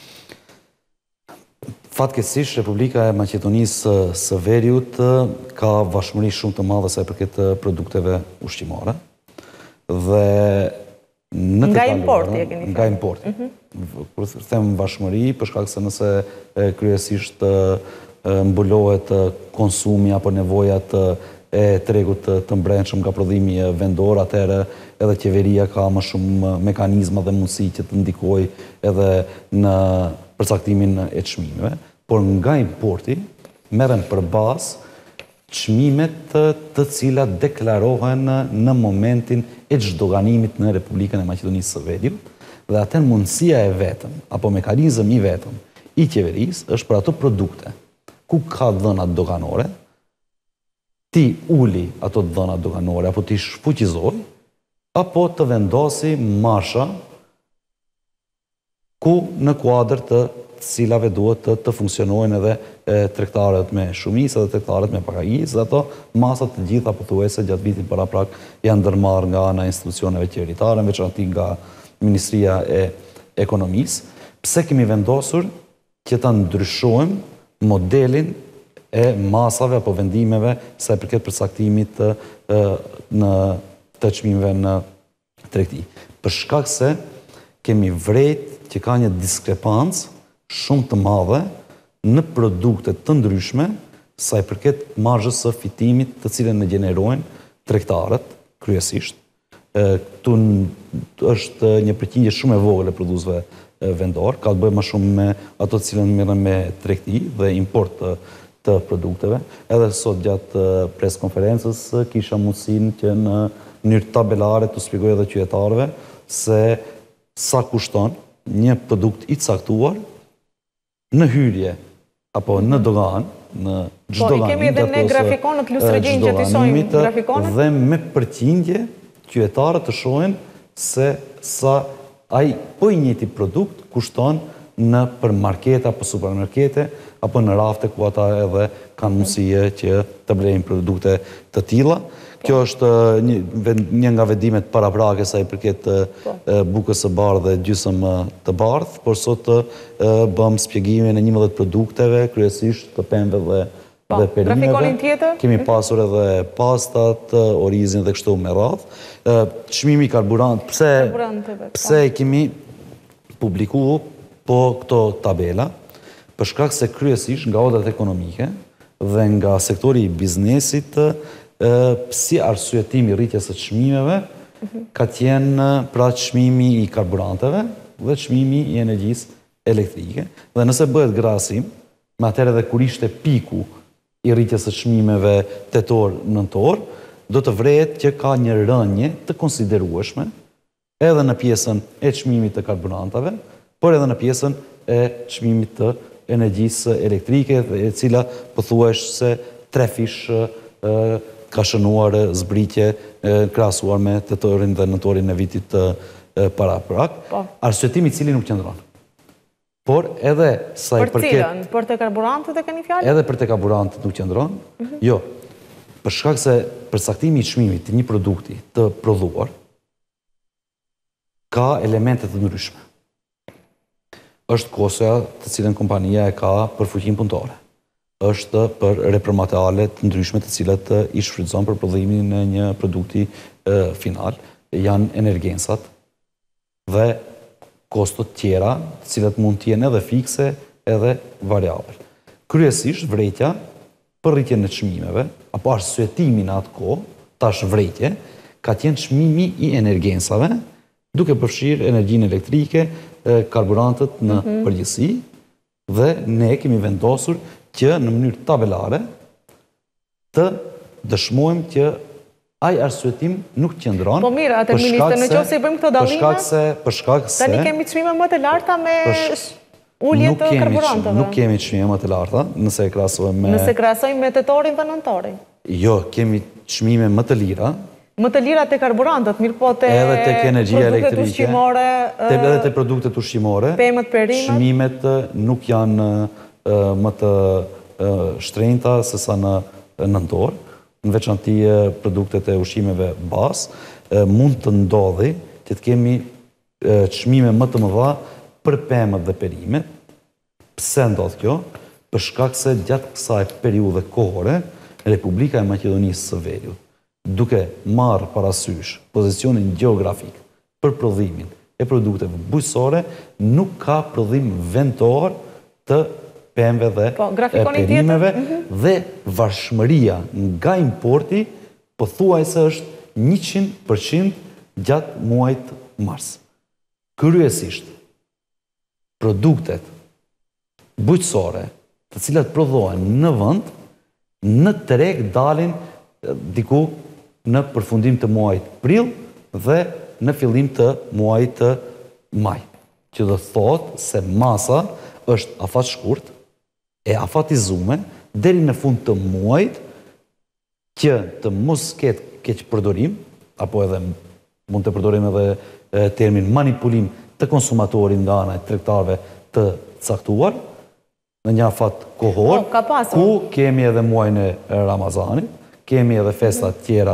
Fatkeqësisht, Republika e Maqedonisë së Veriut ka vashmëri shumë të madhe sa i përket produkteve ushqimore. Dhe nga importi e keni thënë. Nga importi. Kur them vashmëri, për shkak se nëse kryesisht mbulohet konsumi apo nevojat e tregut të brendshëm nga prodhimi vendor, atëherë edhe qeveria ka më shumë mekanizma dhe mundësi që të ndikojë edhe në përcaktimin e çmimeve, por nga importi merren përbazë çmimet të cilat deklarohen në momentin e çdoganimit në Republikën e Maqedonisë së Veriut, dhe atë mundësia e vetëm apo mekanizmi i vetëm i qeverisë është për ato produkte ku ka dhëna doganore, ti uli ato dhëna doganore apo ti shfuqizoj, apo të vendosi marsha ku në kuadër të cilave duhet të funksionojnë edhe tregtarët me shumicë dhe tregtarët me pakagicë, dhe ato masat të gjitha pothuajse gjatë vitit paraprak janë ndërmarrë nga ana e institucioneve qeveritare, në veçanti nga Ministria e Ekonomisë. Pse kemi vendosur që ta ndryshojmë modelin e masave apo vendimeve sa i përket përcaktimit në të çmimeve në tregti? Për shkak se kemi vrejt që ka një diskrepancë shumë të madhe në produkte të ndryshme sa i përket marzhës së fitimit të cilën ne gjenerojnë tregtarët kryesisht. Këtu është një përqindje shumë e vogël e prodhuesve vendor, ka të bëjë më shumë me ato të cilën merren me tregti dhe import të, të produkteve. Edhe sot gjatë pres konferencës kisha mundësinë që në mënyrë tabelare të shpjegoj edhe qytetarëve se sa kushton një produkt i caktuar në hyrje apo në dogan, në çdo dogan. Po, i kemi edhe ne grafikonët, lusë regjin që të shohim grafikonët. Dhe me përqindje, qytetarët të shohin se sa ai po i njëjti produkt kushton në për markete apo supermarkete apo në rafte ku ata edhe kanë mundësi që të blejnë produkte të tilla. Kjo është një nga vendimet paraprake sa i përket bukës së bardhë dhe gjysëm të bardhë, por sot bëm shpjegimin e njëmbëdhjetë produkteve, kryesisht të pemëve dhe perimeve. Grafikonin tjetër? Kemi pasur edhe pastat, orizin dhe kështu me radhë. Çmimi i karburant, pse kemi publikuar po këto tabela? Për shkak se kryesisht nga odrat ekonomike dhe nga sektori i biznesit, si arsyetimi rritjes së çmimeve ka qenë pra çmimi i karburanteve dhe çmimi i energjisë elektrike. Dhe nëse bëhet krahasim me atëherë edhe kur ishte piku i rritjes së çmimeve tetor-nëntor, do të vrehet që ka një rënje të konsiderueshme edhe në pjesën e çmimit të karburanteve, por edhe në pjesën e çmimit të energjisë elektrike, e cila pothuajse se trefish ka shënuar zbritje krahasuar me tetorin dhe nëntorin e vitit para prak, arsyetimi cili nuk qëndron. Por edhe sa i përket... Për cilën? Për të karburantët e keni fjallë? Edhe për të karburantët nuk qëndron. Jo, për shkak se përcaktimi i çmimit të një produkti të prodhuar ka elemente të ndryshme. Është kostoja të cilën kompania e ka për fuqinë punëtore. Është për repromateriale të ndryshme të cilat i shfrytëzon për prodhimin e një produkti final, janë energjensat dhe kostot tjera, të cilat mund të jenë edhe fikse, edhe variabel. Kryesisht vretja për rritjen e çmimeve, apo arsyetimi në atë kohë, tash vretje, ka qenë çmimi i energjensave, duke përfshirë energjinë elektrike, karburantët në përgjithësi, dhe ne kemi vendosur që në mënyrë tabelare të dëshmojmë që ai arsyetim nuk qëndron. Po mirë, atë ministre, në qoftë se i bëjmë këto dallime, për shkak se tani kemi çmime më të larta me ulje të karburantëve. Nuk kemi çmime më të larta, nëse e krahasojmë me Nëse krahasojmë me tetorin dhe nëntorin. Jo, kemi çmime më të lira. Më të lira te karburantët, mirë po te edhe tek energjia elektrike, ushqimore, edhe te produktet ushqimore, pemët, perimet. Çmimet nuk janë më të shtrenjta se sa në nëntor, në veçanti produktet e ushqimeve bazë, mund të ndodhi që të kemi çmime më të mëdha për pemët dhe perimet. Pse ndodh kjo? Për shkak se gjatë kësaj periudhe kohore, Republika e Maqedonisë së Veriut, duke marrë parasysh pozicionin gjeografik për prodhimin e produkteve bujqësore, nuk ka prodhim vendor të pemëve dhe perimeve dhe varshmëria nga importi pothuajse është njëqind përqind gjatë muajit mars. Kryesisht, produktet bujqësore të cilat prodhohen në vend, në treg dalin diku në përfundim të muajit prill dhe në fillim të muajit të maj. Që do thotë se masa është afat shkurt, e afatizume, deri në fund të muajit, që të mos ketë keq përdorim, apo edhe mund të përdorim edhe termin manipulim të konsumatorit nga ana e tregtarëve të caktuar, në një afat kohor, ku kemi edhe muajin e Ramazanit, kemi edhe festat tjera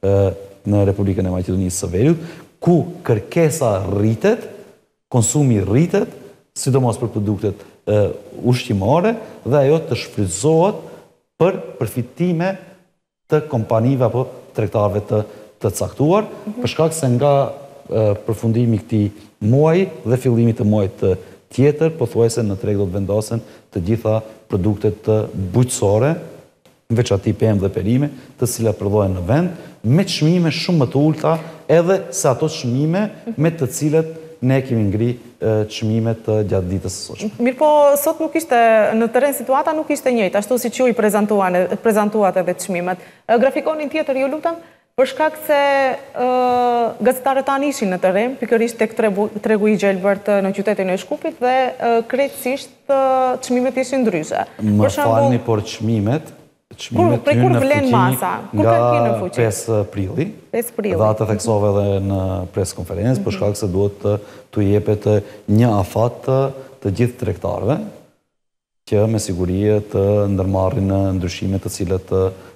në Republikën e Maqedonisë së Veriut, ku kërkesa rritet, konsumi rritet, sidomos për produktet ushqimore, dhe ajo të shfrytëzohet për përfitime të kompanive apo tregtarëve të caktuar, për shkak se nga përfundimi i këtij muaji dhe fillimi të muajit tjetër, pothuajse në treg do të vendosen të gjitha produktet bujqësore, veçanti pemë dhe perime, të cilat prodhohen në vend, me çmime shumë më të ulta, edhe se ato çmime me të cilat ne kemi ngri çmimet gjatë ditës së sotshme. Mirë po, sot nuk ishte, në terren situata nuk ishte njëjtë, ashtu siç ju i prezantuat edhe çmimet. Grafikonin tjetër, ju lutem, për shkak se gazetarët tanë ishin në terren, pikërisht tek tregu i Gjelbërt në qytetin e Shkupit, dhe krejtësisht çmimet ishin ndryshe. Më falni, por çmimet Çmimet hyn në fuqi nga pesë prilli, dhe atë theksove edhe në preskonferencë, për shkak se duhet të jepet një afat të gjithë tregtarëve, që me siguri të ndërmarrin ndryshimet të cilat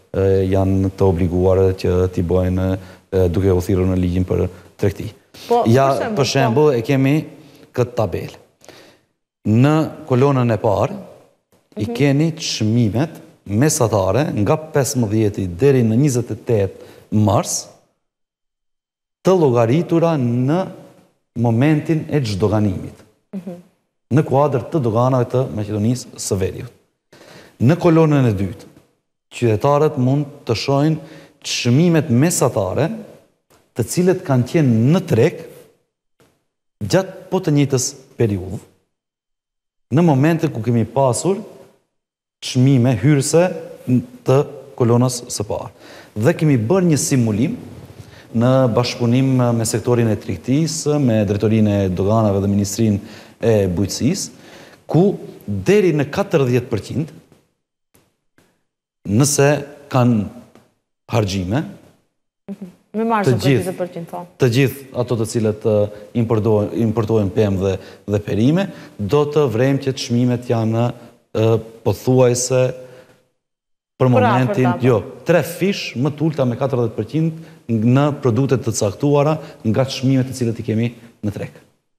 janë të obliguar që t'i bëjnë duke u thirrur në ligjin për tregti. Ja, për shembull, e kemi këtë tabelë. Në kolonën e parë i keni çmimet mesatare nga pesëmbëdhjeti deri në njëzet e tetë mars, të llogaritura në momentin e çdoganimit, në kuadër të doganave të Maqedonisë së Veriut. Në kolonën e dytë, qytetarët mund të shohin çmimet mesatare, të cilët kanë qenë në treg gjatë po të njëjtës periudhë, në momentin ku kemi pasur çmime hyrëse të kolonës së parë. Dhe kemi bërë një simulim në bashkëpunim me sektorin e tregtisë, me drejtorinë e doganave dhe ministrinë e bujqësisë, ku deri në katërdhjetë përqind, nëse kanë harxhime, Me marshën për njëzet përqind thonë. Të gjithë ato të cilët importojnë pemë dhe perime, do të vrejmë që të çmimet janë pothuajse për momentin, jo, tre fish më të ulta me katërdhjetë përqind në produktet të caktuara nga çmimet të cilët i kemi në treg.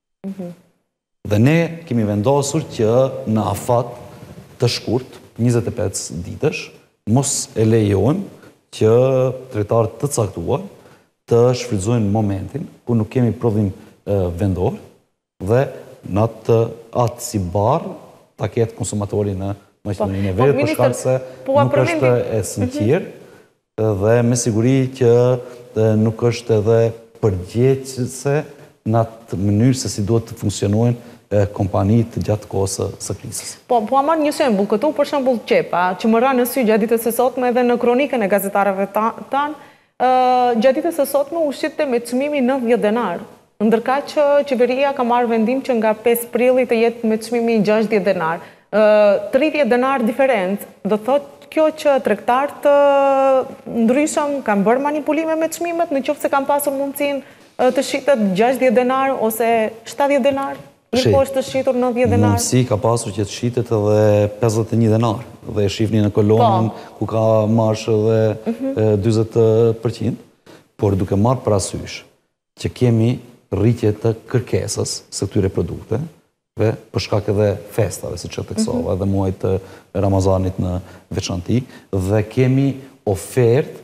Dhe ne kemi vendosur që në afat të shkurt, njëzet e pesë ditësh, mos e lejojmë që tregtarët të caktuar të shfrytëzojnë momentin ku nuk kemi prodhim vendor dhe në atë si barë ta ketë konsumatori në Maqedoninë e Veriut, për shkak se nuk është e sinqertë dhe me siguri që nuk është edhe përgjegjëse në atë mënyrë se si duhet të funksionojnë kompanitë gjatë kohës së krizës. Po, po a marrë një shembull këtu, për shembull qepa, që më ra në sy gjatë ditës së sotme edhe në kronikën e gazetarëve tanë, gjatë ditës së sotme u shite me çmimi nëntëdhjetë denar, ndërka që qeveria ka marrë vendim që nga pesë prilli të jetë me çmimi gjashtëdhjetë denar. tridhjetë denar diferencë, do thotë kjo që tregtarët ndryshëm kanë bërë manipulime me çmimet, në qoftë se kanë pasur mundësinë të shitet gjashtëdhjetë denar ose shtatëdhjetë denar? Mirë po është të shitur nëntëdhjetë denar? Mundësi ka pasur që të shitet edhe pesëdhjetë e një denar. Dhe shifni në kolonën ku ka marshë dhe dyzet përqind. Por duke marrë parasysh që kemi rritje të kërkesës së këtyre produkteve, për shkak edhe festave, si që të kësova, dhe muajt të Ramazanit në veçanti, dhe kemi ofertë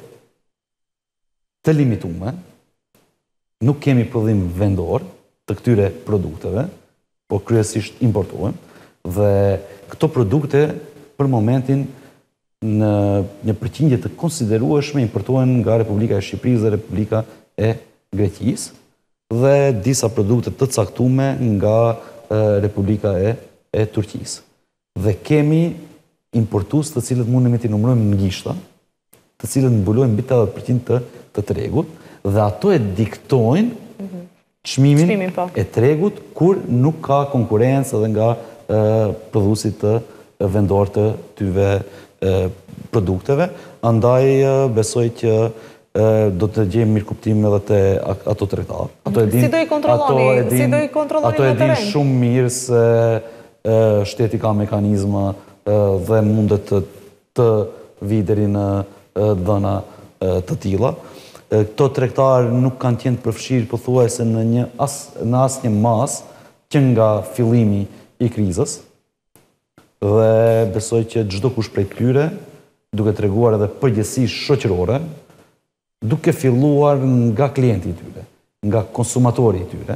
të limitume, nuk kemi prodhim vendor të këtyre produkteve, po kryesisht importojmë, dhe këto produkte për momentin në një përqindje të konsiderueshme importohen nga Republika e Shqipërisë dhe Republika e Greqisë, dhe disa produkte të caktume nga Republika e Turqisë. Dhe kemi importues të cilët mundemi t'i numërojmë në gishta, të cilët mbulojnë mbi tetëdhjetë përqind të tregut, dhe ato e diktojnë çmimin e tregut kur nuk ka konkurrencë edhe nga prodhuesit të vendor të tyve produkteve. Andaj besoj që do të gjejmë mirë kuptim edhe te ato tregtarë. Si do i kontrolloni? Si do i kontrolloni Ato e din shumë mirë se shteti ka mekanizma dhe mundet të vi deri në dhëna të tilla. Këto tregtarë nuk kanë qenë të përfshirë pothuajse në asnjë mas që nga fillimi i krizës. Dhe besoj që çdo kush prej tyre, duke treguar edhe përgjegjësi shoqërore, duke filluar nga klienti i tyre, nga konsumatori i tyre,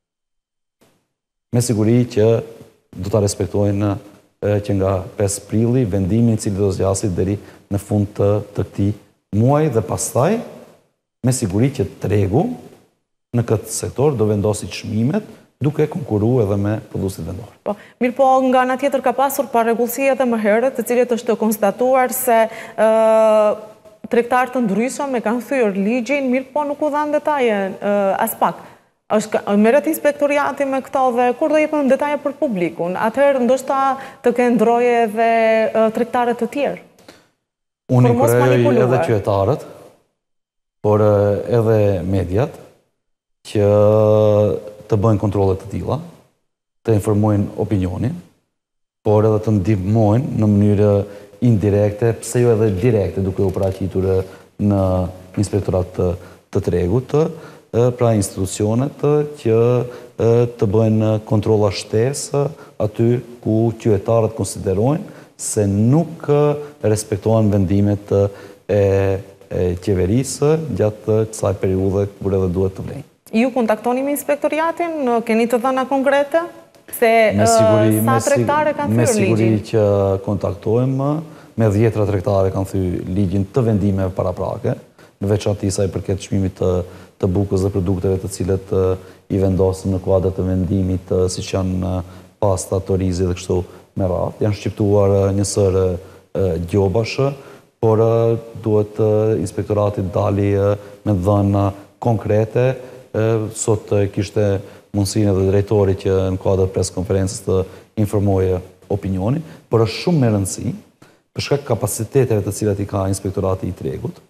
me siguri që do ta respektojnë që nga pesë prilli vendimin i cili do zgjasit deri në fund të këtij muaji dhe pastaj me siguri që tregu në këtë sektor do vendosi çmimet duke konkuruar edhe me prodhuesit vendor. Po, mirë po, nga ana tjetër ka pasur parregullsi edhe më herët, të cilët është konstatuar se tregtarë të ndryshëm e kanë thyer ligjin, mirë po nuk u dhanë detaje as pak. Merret inspektoriati me këto dhe kur do jepën detaje për publikun? Atëherë ndoshta të kenë ndroje edhe tregtarët të tjerë. Unë inkurajoj edhe qytetarët, por edhe mediat, që të bëjnë kontrole të tilla, të informojnë opinionin, por edhe të ndihmojnë në mënyrë indirekte, pse jo edhe direkte, duke u paraqitur në inspektorat të tregut, pra institucionet që të bëjnë kontrolla shtesë aty ku qytetarët konsiderojnë se nuk respektohen vendimet e qeverisë gjatë kësaj periudhe kur edhe duhet të vlejnë. Ju kontaktoni me inspektoriatin? Keni të dhëna konkrete? Se sa tregtare kanë thyer ligjin? Me siguri që kontaktojmë, me dhjetra tregtare kanë thyer ligjin të vendimeve paraprake, në veçantë sa i përket çmimit të bukës dhe produkteve të cilët i vendosëm në kuadër të vendimit, siç janë pasta, orizi dhe kështu me radhë. Janë shqiptuar njësër gjobash, por duhet inspektorati dali me dhëna konkrete. Sot kishte mundësinë edhe drejtori që në kuadër preskonferencës të informojë opinionin, por është shumë me rëndësi, për shkak kapasiteteve të cilat i ka inspektorati i tregut,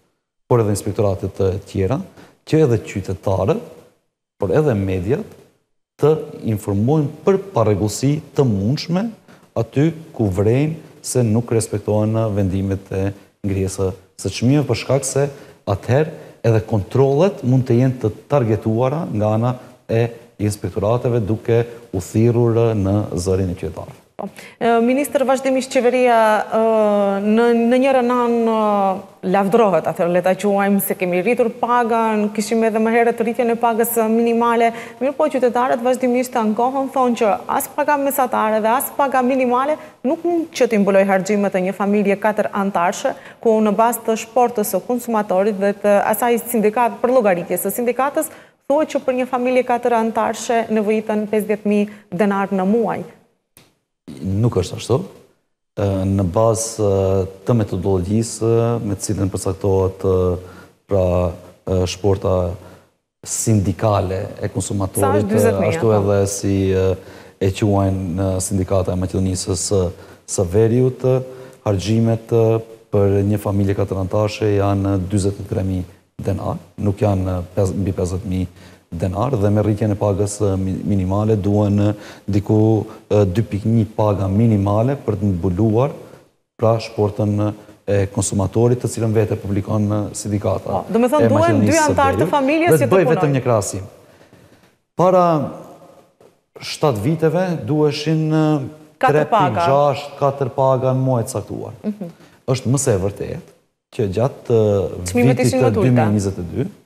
por edhe inspektoratet të tjera, që edhe qytetarët, por edhe mediat, të informojnë për parregullsi të mundshme aty ku vrejnë se nuk respektohen vendimet e ngrijesës së çmimeve, për shkak se atëherë edhe kontrollet mund të jenë të targetuara nga ana e inspektorateve duke u thirrur në zërin e qytetarëve. Ministër, vazhdimisht qeveria në njërën anë lavdrohet, atër le ta quajmë se kemi rritur pagan, kishim edhe më herët rritjen e pagës minimale, mirë po qytetarët vazhdimisht ankohen, thonë që as paga mesatare dhe as paga minimale nuk mund që t'imbuloj harxhimet e një familje katër antarëshe, ku në bazë të shportës së konsumatorit dhe të asaj sindikat për llogaritjes së sindikatës, thuhet që për një familje katër antarëshe nevojiten pesëdhjetë mijë denar në muaj. Nuk është ashtu. Në bazë të metodologjisë me të cilën përcaktohet pra shporta sindikale e konsumatorit, ashtu edhe si e quajnë sindikata e Maqedonisë së Veriut, harxhimet për një familje katër antarëshe janë dyzet e tre mijë denar, nuk janë mbi pesëdhjetë mijë denar, dhe me rritjen e pagës minimale duhen diku dy pikë një paga minimale për të mbuluar pra shportën e konsumatorit, të cilën vetë publikon sindikata. Do me thonë duhen dy antarë të familjes si të punojnë. Dhe të bëj vetëm një krahasim. Para shtatë viteve duheshin tre pikë gjashtë katër paga në muaj të caktuar. Është më se e vërtet që gjatë vitit të dy mijë e njëzet e dy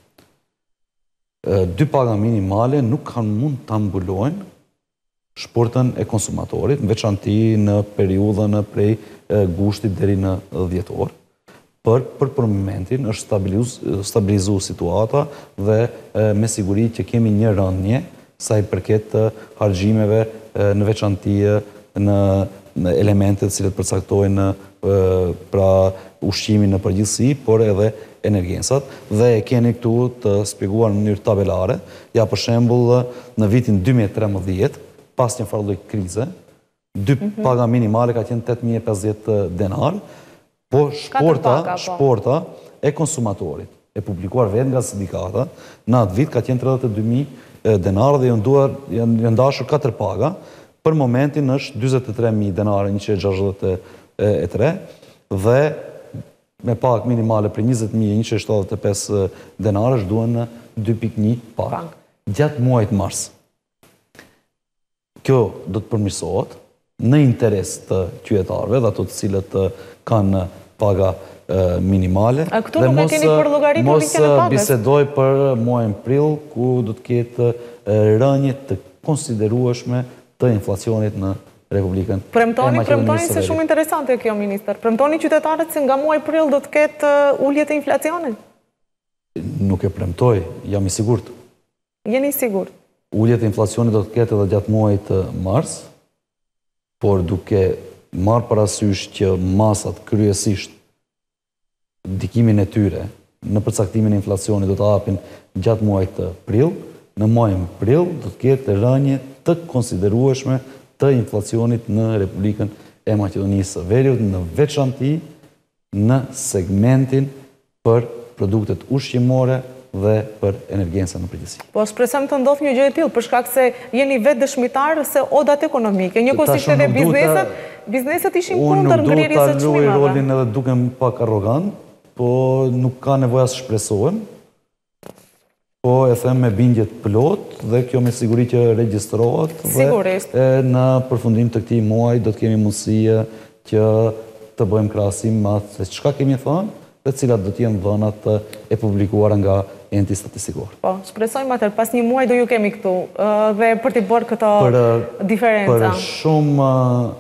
dy paga minimale nuk kanë mund të mbulojnë shportën e konsumatorit, në veçanti në periudhën prej gushtit deri në dhjetor. Për për momentin është stabilizu situata dhe me siguri që kemi një rënje sa i përket harxhimeve në veçanti në elementet cilët përcaktojnë pra ushqimin në përgjithësi, por edhe energjensat, dhe e keni këtu të shpjeguar në mënyrë tabelare. Ja, për shembull, në vitin dy mijë e tretëmbëdhjetë, pas një farë lloj krize, dy paga minimale ka qenë tetëqind e pesëdhjetë denar, po shporta, shporta e konsumatorit, e publikuar vetë nga sindikata, në atë vit ka qenë tridhjetë e dy mijë denar dhe janë dashur katër paga, për momentin është dyzet e tre mijë denar, njëqind e gjashtëdhjetë e tre, dhe me pagë minimale për njëzet mijë e njëqind e shtatëdhjetë e pesë denarësh duhen dy pikë një pagë. Gjatë muajit mars. Kjo do të përmirësohet në interes të qytetarëve dhe ato të cilët kanë paga minimale. A këtu nuk e keni për llogaritur rritjen e pagës? Mos bisedoj për muajin prill, ku do të ketë rënje të konsiderueshme të inflacionit në Republikën e Premtoni, Maqedonisë premtoni se shumë interesante kjo, ministër. Premtoni qytetarët se nga muaj prill do të ketë ulje të inflacionit? Nuk e premtoj, jam i sigurt. Jeni i sigurt? Ulje të inflacionit do të ketë edhe gjatë muajit mars, por duke marrë parasysh që masat kryesisht ndikimin e tyre në përcaktimin e inflacionit do të hapin gjatë muajit prill, në muajin prill do të ketë rënje të konsiderueshme të inflacionit në Republikën e Maqedonisë së Veriut, në veçanti në segmentin për produktet ushqimore dhe për energjensa në përgjithësi. Po shpresojmë të ndodhë një gjë e tillë, për shkak se jeni vetë dëshmitar se odat ekonomike, njëkohësisht edhe bizneset, bizneset ishin kundër ngrirjes së çmimeve. Unë nuk duhet ta luaj rolin edhe dukem pak arrogant, po nuk ka nevojë as shpresohem. Po e them me bindjet plot dhe kjo me siguri që regjistrohet. Sigurisht. Në përfundim të këtij muaji do të kemi mundësi që të bëjmë krahasim me atë se çka kemi thënë dhe cilat do të jenë dhënat e publikuara nga enti statistikor. Po, shpresojmë atëherë pas një muaji do ju kemi këtu dhe për të bërë këto diferenca. Për shumë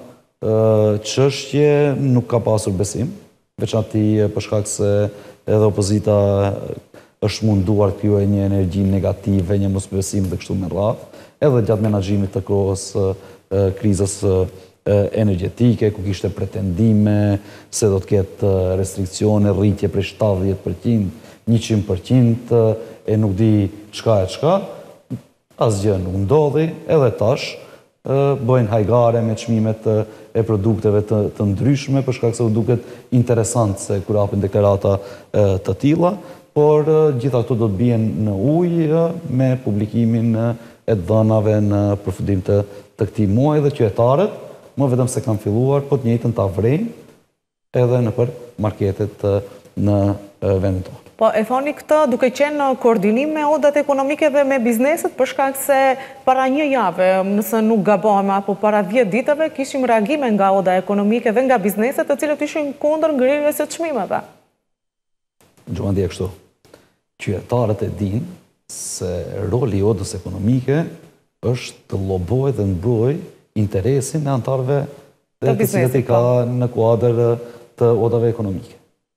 çështje nuk ka pasur besim, veçanti për shkak se edhe opozita është munduar të krijojë një energji negative, një mosbesim dhe kështu me radhë, edhe gjatë menaxhimit të kohës krizës energjetike, ku kishte pretendime se do të ketë restrikcione, rritje prej shtatëdhjetë përqind, njëqind përqind, e nuk di çka e çka, asgjë nuk ndodhi, edhe tash bëjnë hajgare me çmimet e produkteve të, të ndryshme, për shkak se u duket interesant se kur hapin deklarata të tilla, por gjitha këto do të bien në ujë me publikimin e dhënave në përfundim të, të këtij muaji dhe qytetarët, më vetëm se kanë filluar, po të njëjtën ta vrejnë edhe në për marketet në vendin tonë. Po, e thoni këtë duke qenë në koordinim me odat ekonomike dhe me bizneset, për shkak se para një jave, nëse nuk gabohem, apo para dhjetë ditëve, kishim reagime nga oda ekonomike dhe nga bizneset, të cilët ishin kundër ngrirjes së çmimeve. Gjuandi e kështu. Qytetarët e dinë se roli i odës ekonomike është të lobojë dhe mbrojë interesin e antarëve dhe të cilët i ka në kuadër të odave ekonomike.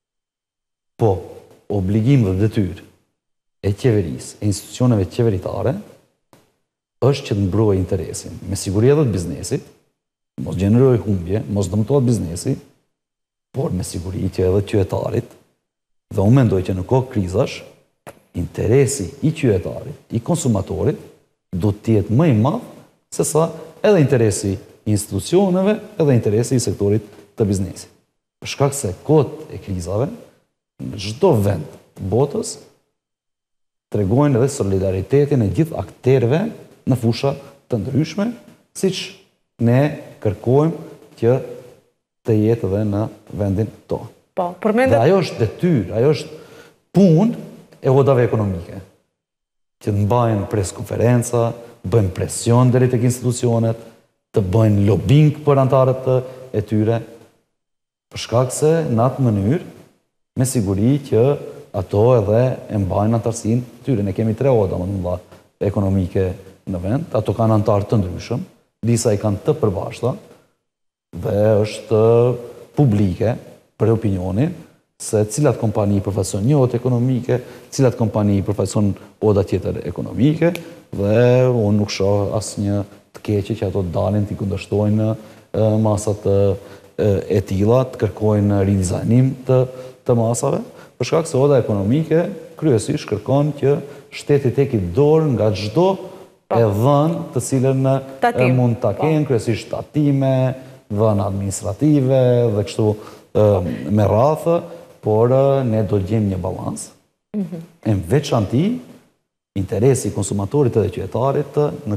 Po, obligim dhe detyrë e qeverisë, e institucioneve qeveritare, është që të mbrojë interesin me siguri edhe të biznesit, mos gjenerojë humbje, mos dëmtohet biznesi, por me siguri që edhe qytetarit, dhe unë mendoj që në kohë krizash, interesi i qytetarit, i konsumatorit, do të jetë më i madh se sa edhe interesi i institucioneve, edhe interesi i sektorit të biznesit. Për shkak se kohët e krizave, në çdo vend të botës, tregojnë edhe solidaritetin e gjithë akterëve në fusha të ndryshme, siç ne kërkojmë që të jetë edhe në vendin tonë. Po, përmendet... Dhe ajo është detyrë, ajo është punë e odave ekonomike, që të mbajnë preskonferenca, bëjnë presion deri tek institucionet, të bëjnë lobbying për antarët e tyre, për shkak se në atë mënyrë me siguri që ato edhe e mbajnë antarësinë tyre. Ne kemi tre oda më të mëdha ekonomike në vend, ato kanë antarë të ndryshëm, disa i kanë të përbashkëta, dhe është publike për opinionin se cilat kompani përfaqësojnë një odë ekonomike, cilat kompani përfaqësojnë oda tjetër ekonomike, dhe unë nuk shoh asnjë të keqe që ato dalin të kundërshtojnë masat e tilla, të kërkojnë ridizajnim të të masave, për shkak se oda ekonomike kryesisht kërkon që shteti të heqë dorë nga çdo e dhënë të cilën mund ta kenë, kryesisht tatime, dhënë administrative dhe kështu me radhë, por ne do të gjejmë një balans. E në veçanti interesi i konsumatorit edhe qytetarit në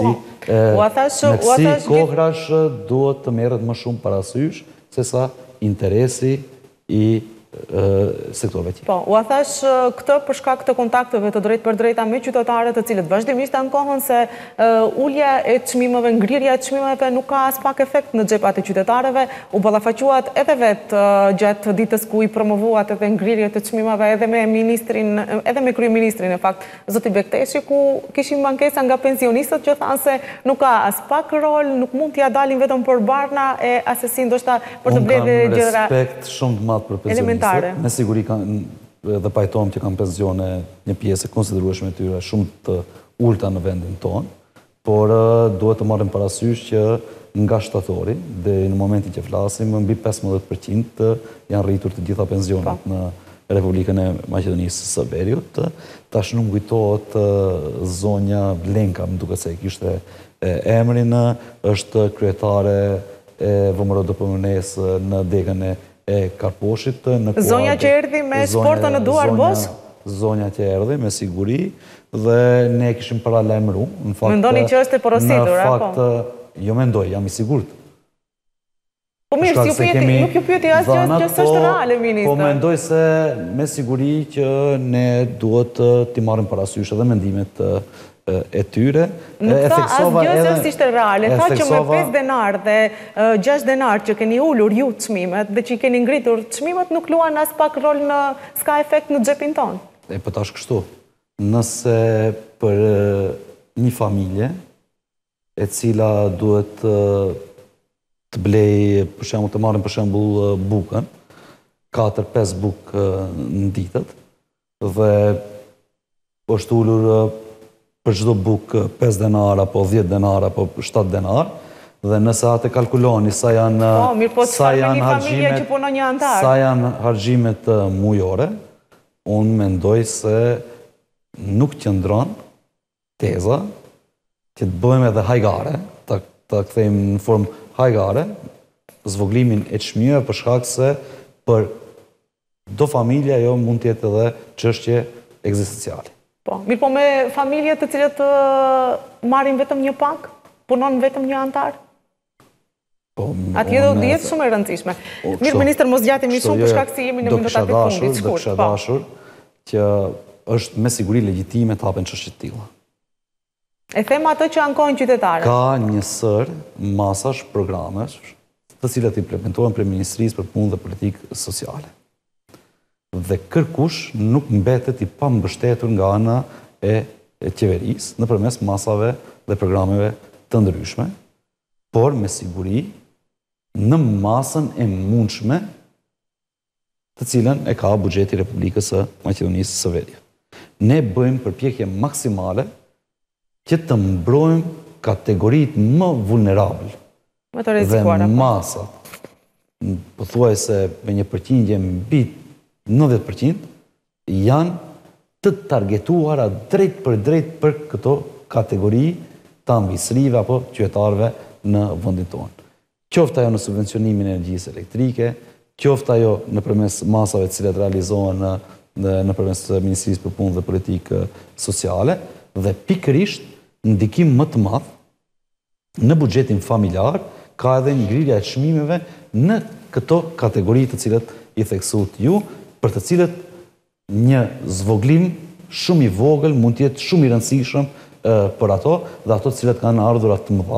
kësi kohrash duhet të merret më shumë parasysh se sa interesi i sektorëve tjerë. Po, u a thash këtë për shkak të kontakteve të drejt për drejta me qytetarët, të cilët vazhdimisht ankohen se ulja e çmimeve, ngrirja e çmimeve nuk ka as pak efekt në xhepat e qytetarëve. U ballafaquat edhe vetë gjatë ditës ku i promovuat edhe ngrirjet e çmimeve edhe me ministrin, edhe me kryeministrin e fakt, zoti Bekteshi, ku kishim ankesa nga pensionistët që thanë se nuk ka as pak rol, nuk mund t'ia dalin vetëm për barna e asesi ndoshta për të blerë gjëra. Unë kam respekt shumë të madh për pensionistët. Me siguri dhe pajtojmë që kanë pensione një pjesë konsiderueshme të tyre shumë të ulta në vendin tonë, por duhet të marrim parasysh që nga shtatori dhe në momentin që flasim, mbi pesëmbëdhjetë përqind janë rritur të gjitha pensionet në Republikën e Maqedonisë së Veriut. Tash nuk kujtohet zonja Blenka, më duket se kishte emrin, është kryetare e V M R D P M-s në degën e e Karposhit. Zonja që erdhi me sportën në duar bos? Zonja që erdhi, me siguri, dhe ne kishim paralajmëruar. Mendoni që është e porositur, apo? Në fakt, jo mendoj, jam i sigurt. Po mirë, si nuk ju pyeti asgjë që s'është reale, ministër. Po mendoj se me siguri që ne duhet t'i marrim parasysh edhe mendimet e tyre. Nuk tha asgjë se s'ishte reale. Tha që me pesë denar dhe gjashtë denar që keni ulur ju çmimet dhe që i keni ngritur çmimet nuk luan as pak rol në s'ka efekt në xhepin tonë. E po tash kështu. Nëse për një familje e cila duhet të blej, për shembull të marrim për shembull bukën, katër pesë bukë në ditët, dhe është ulur për çdo bukë pesë denar, apo dhjetë denar, apo shtatë denar, dhe nëse atë kalkuloni sa janë sa janë harxhimet mujore, unë mendoj se nuk qëndron teza që të bëjmë edhe hajgare, ta ta kthejmë në formë hajgare, zvoglimin e çmimeve për shkak se për do familja jo mund të jetë edhe çështje ekzistenciale. Po, mirë po me familje të cilët marrin vetëm një pak, punon vetëm një antar? Po, atje do të jetë shumë e rëndësishme. Mirë, ministër, mos zgjatemi shumë për shkak se jemi në minutat e fundit. Do kisha dashur që është me siguri legjitime të hapen çështje të tilla. E them atë që ankojnë qytetarët. Ka një sër masash, programesh, të cilat implementohen për Ministrisë për Punë dhe Politikë Sociale. Dhe kërkush nuk mbetet i pambështetur nga ana e qeverisë nëpërmes masave dhe programeve të ndryshme, por me siguri në masën e mundshme të cilën e ka buxheti i Republikës së Maqedonisë së Veriut. Ne bëjmë përpjekje maksimale që të mbrojmë kategoritë më vulnerabël dhe masat, pothuajse me një përqindje mbi nëntëdhjetë përqind, janë të targetuara drejt për drejt për këto kategori të ambisrive apo qytetarëve në vendin tonë. Qoftë ajo në subvencionimin e energjisë elektrike, qoftë ajo nëpërmes masave të cilat realizohen në nëpërmes Ministrisë për Punë dhe Politikë Sociale, dhe pikërisht ndikim më të madh në buxhetin familjar ka edhe ngrirja e çmimeve në këto kategori të cilat i theksut ju, për të cilët një zvoglim shumë i vogël mund të jetë shumë i rëndësishëm për ato dhe ato të cilat kanë ardhurat të mëdha,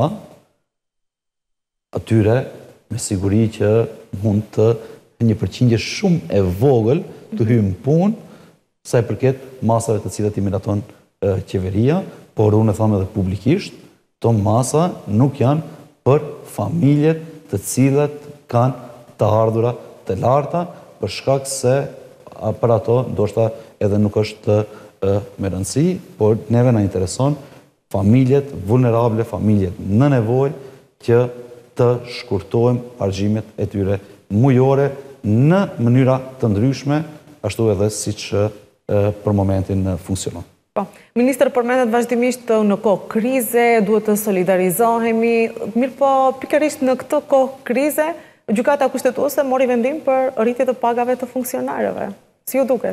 atyre me siguri që mund të një përqindje shumë e vogël të hyjë në punë sa i përket masave të cilat i miraton qeveria, por unë e tham edhe publikisht, to masa nuk janë për familjet të cilat kanë të ardhura të larta, për shkak se për ato ndoshta edhe nuk është me rëndësi, por neve na intereson familjet vulnerable, familjet në nevojë që të shkurtojmë argjimet e tyre mujore në mënyra të ndryshme, ashtu edhe siç për momentin funksionon. Po, ministër, përmendet vazhdimisht në kohë krize, duhet të solidarizohemi, mirë po pikërisht në këtë kohë krize, Gjykata Kushtetuese mori vendim për rritje të pagave të funksionarëve. Si ju duket?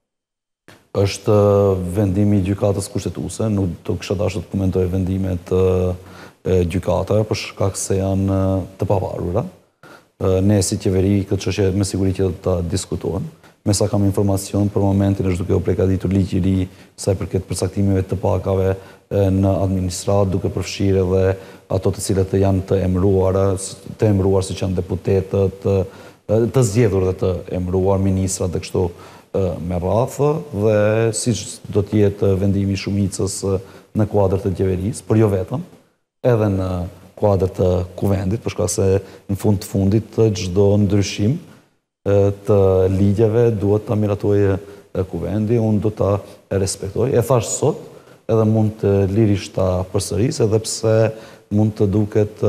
Është vendimi i Gjykatës Kushtetuese, nuk do kisha dashur të komentoj vendimet e gjykatave për shkak se janë të pavarura. Ne si qeveri këtë çështje me siguri që do ta diskutojmë. Me sa kam informacion, për momentin është duke u përgatitur ligj i ri sa i përket përcaktimeve të pagave në administratë, duke përfshirë edhe ato të cilat janë të emëruara, të emëruar siç janë deputetët, të zgjedhur dhe të emëruar ministrat dhe kështu me radhë, dhe siç do të jetë vendimi i shumicës në kuadër të qeverisë, por jo vetëm, edhe në kuadër të kuvendit, për shkak se në fund të fundit çdo ndryshim të ligjeve duhet ta miratojë kuvendi, unë do ta respektoj. E thash sot, edhe mund të lirisht ta përsëris, edhe pse mund të duket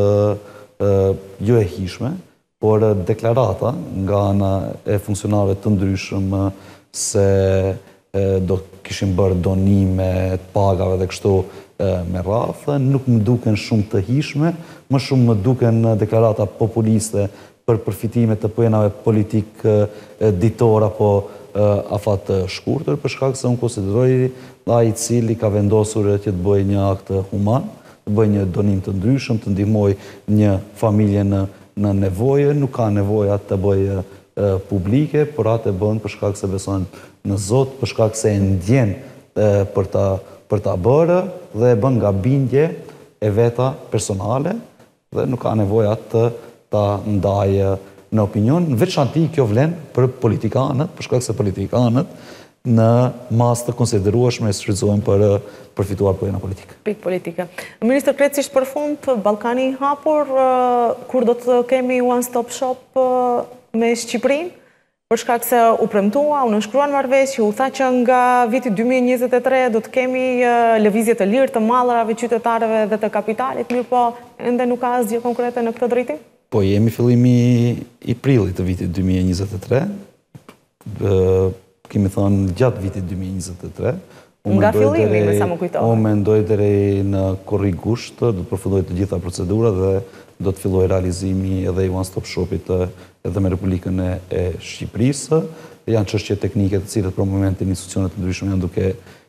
jo e hishme, por deklarata nga ana e funksionarëve të ndryshëm se do kishim bërë donime të pagave dhe kështu me radhë, nuk më duken shumë të hishme, më shumë më duken deklarata populiste për përfitimet të pëjenave politik ditor apo afat shkurtër, për shkak se unë konsideroj ai i cili ka vendosur që të bëjë një akt human, të bëjë një donim të ndryshëm, të ndihmoj një familje në në nevojë, nuk ka nevoja të bëjë publike, por atë e bën për shkak se beson në Zot, për shkak se e ndjen për ta për ta bërë dhe e bën nga bindje e veta personale dhe nuk ka nevoja të ta ndajë në opinion. Në veçanti kjo vlen për politikanët, për shkak se politikanët në mas të konsiderueshme e shfrytëzohen për përfituar pojena politike. Pik politike. Ministër, krejtësisht për fund, Ballkani i hapur, kur do të kemi one stop shop me Shqipërinë, për shkak se u premtua, u nënshkruan marrëveshje, u tha që nga viti dy mijë e njëzet e tre do të kemi lëvizje të lirë të mallrave, qytetarëve dhe të kapitalit, mirë po ende nuk ka asgjë konkrete në këtë drejtim? Po jemi fillimi i prillit të vitit dy mijë e njëzet e tre, kemi thënë gjatë vitit dy mijë e njëzet e tre, Nga fillimi, me sa më kujtohet. Unë mendoj deri në korrik gusht, do të përfundoj të gjitha procedurat dhe do të filloj realizimi edhe i One Stop Shopit edhe me Republikën e Shqipërisë. Janë çështje teknike të cilët për momentin institucionet të ndryshme janë duke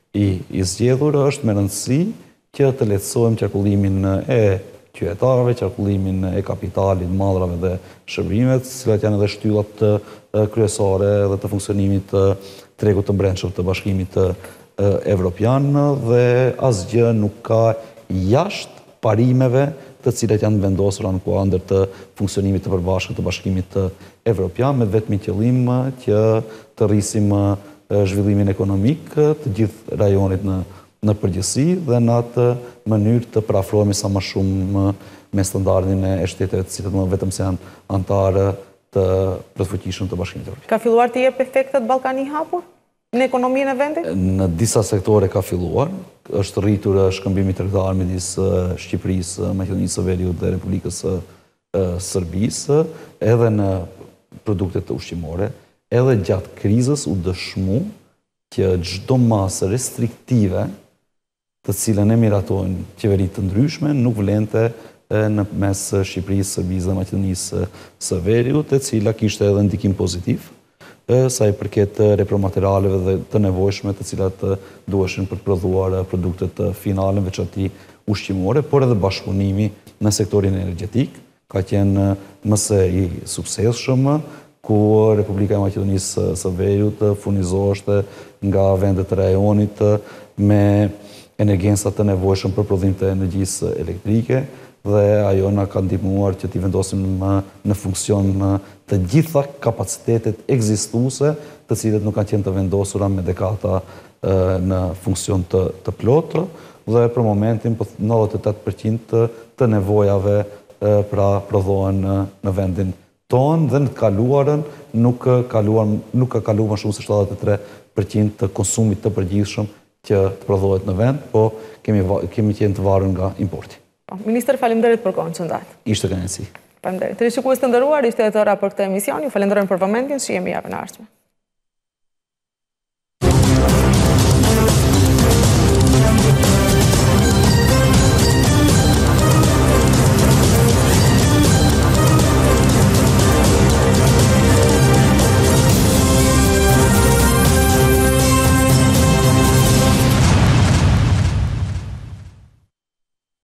i zgjedhur. Është me rëndësi që të lehtësojmë qarkullimin e qytetarëve, qarkullimin e kapitalit, mallrave dhe shërbimeve, të cilat janë edhe shtyllat kryesore dhe të funksionimit të tregut të brendshëm të Bashkimit Evropian, dhe asgjë nuk ka jashtë parimeve të cilat janë vendosura në kuadër të funksionimit të përbashkët të Bashkimit Evropian, me vetëm qëllim që të rrisim zhvillimin ekonomik të gjithë rajonit në në përgjithësi dhe në atë mënyrë të parafrohemi sa më shumë me standardin e shteteve të cilët më vetëm se janë antarë të plotfuqishëm të Bashkimit Evropian. Ka filluar të jep efektet Ballkani i hapur në ekonominë e vendit? Në disa sektore ka filluar. Është rritur shkëmbimi tregtar midis Shqipërisë, Maqedonisë së Veriut dhe Republikës së Serbisë, edhe në produktet ushqimore, edhe gjatë krizës u dëshmu që çdo masë restriktive të cilën e miratojnë qeveritë të ndryshme nuk vlente në mes Shqipërisë, Serbisë dhe Maqedonisë së Veriut, e cila kishte edhe ndikim pozitiv sa i përket repromaterialeve dhe të nevojshme të cilat duheshin për të prodhuar produktet finale, veçanti ushqimore, por edhe bashkëpunimi në sektorin energjetik ka qenë më së i suksesshëm, ku Republika e Maqedonisë së Veriut furnizoheshte nga vendet e rajonit me energjensat të nevojshëm për prodhim të energjisë elektrike, dhe ajo na ka ndihmuar që t'i vendosim në funksion të gjitha kapacitetet ekzistuese, të cilët nuk kanë qenë të vendosura me dekada në funksion të plotë, dhe për momentin nëntëdhjetë e tetë përqind të nevojave pra prodhohen në vendin tonë, dhe në të kaluarën nuk ka kaluar më shumë se shtatëdhjetë e tre përqind të konsumit të përgjithshëm që të prodhohet në vend, po kemi qenë të varur nga importi. Minister, faleminderit për kohën që ndatë. Ishte kënaqësi. Faleminderit. Të shikues të nderuar, ishte e tëra për këtë emision. Ju falenderojmë për vëmendjen, shihemi javën e ardhshme.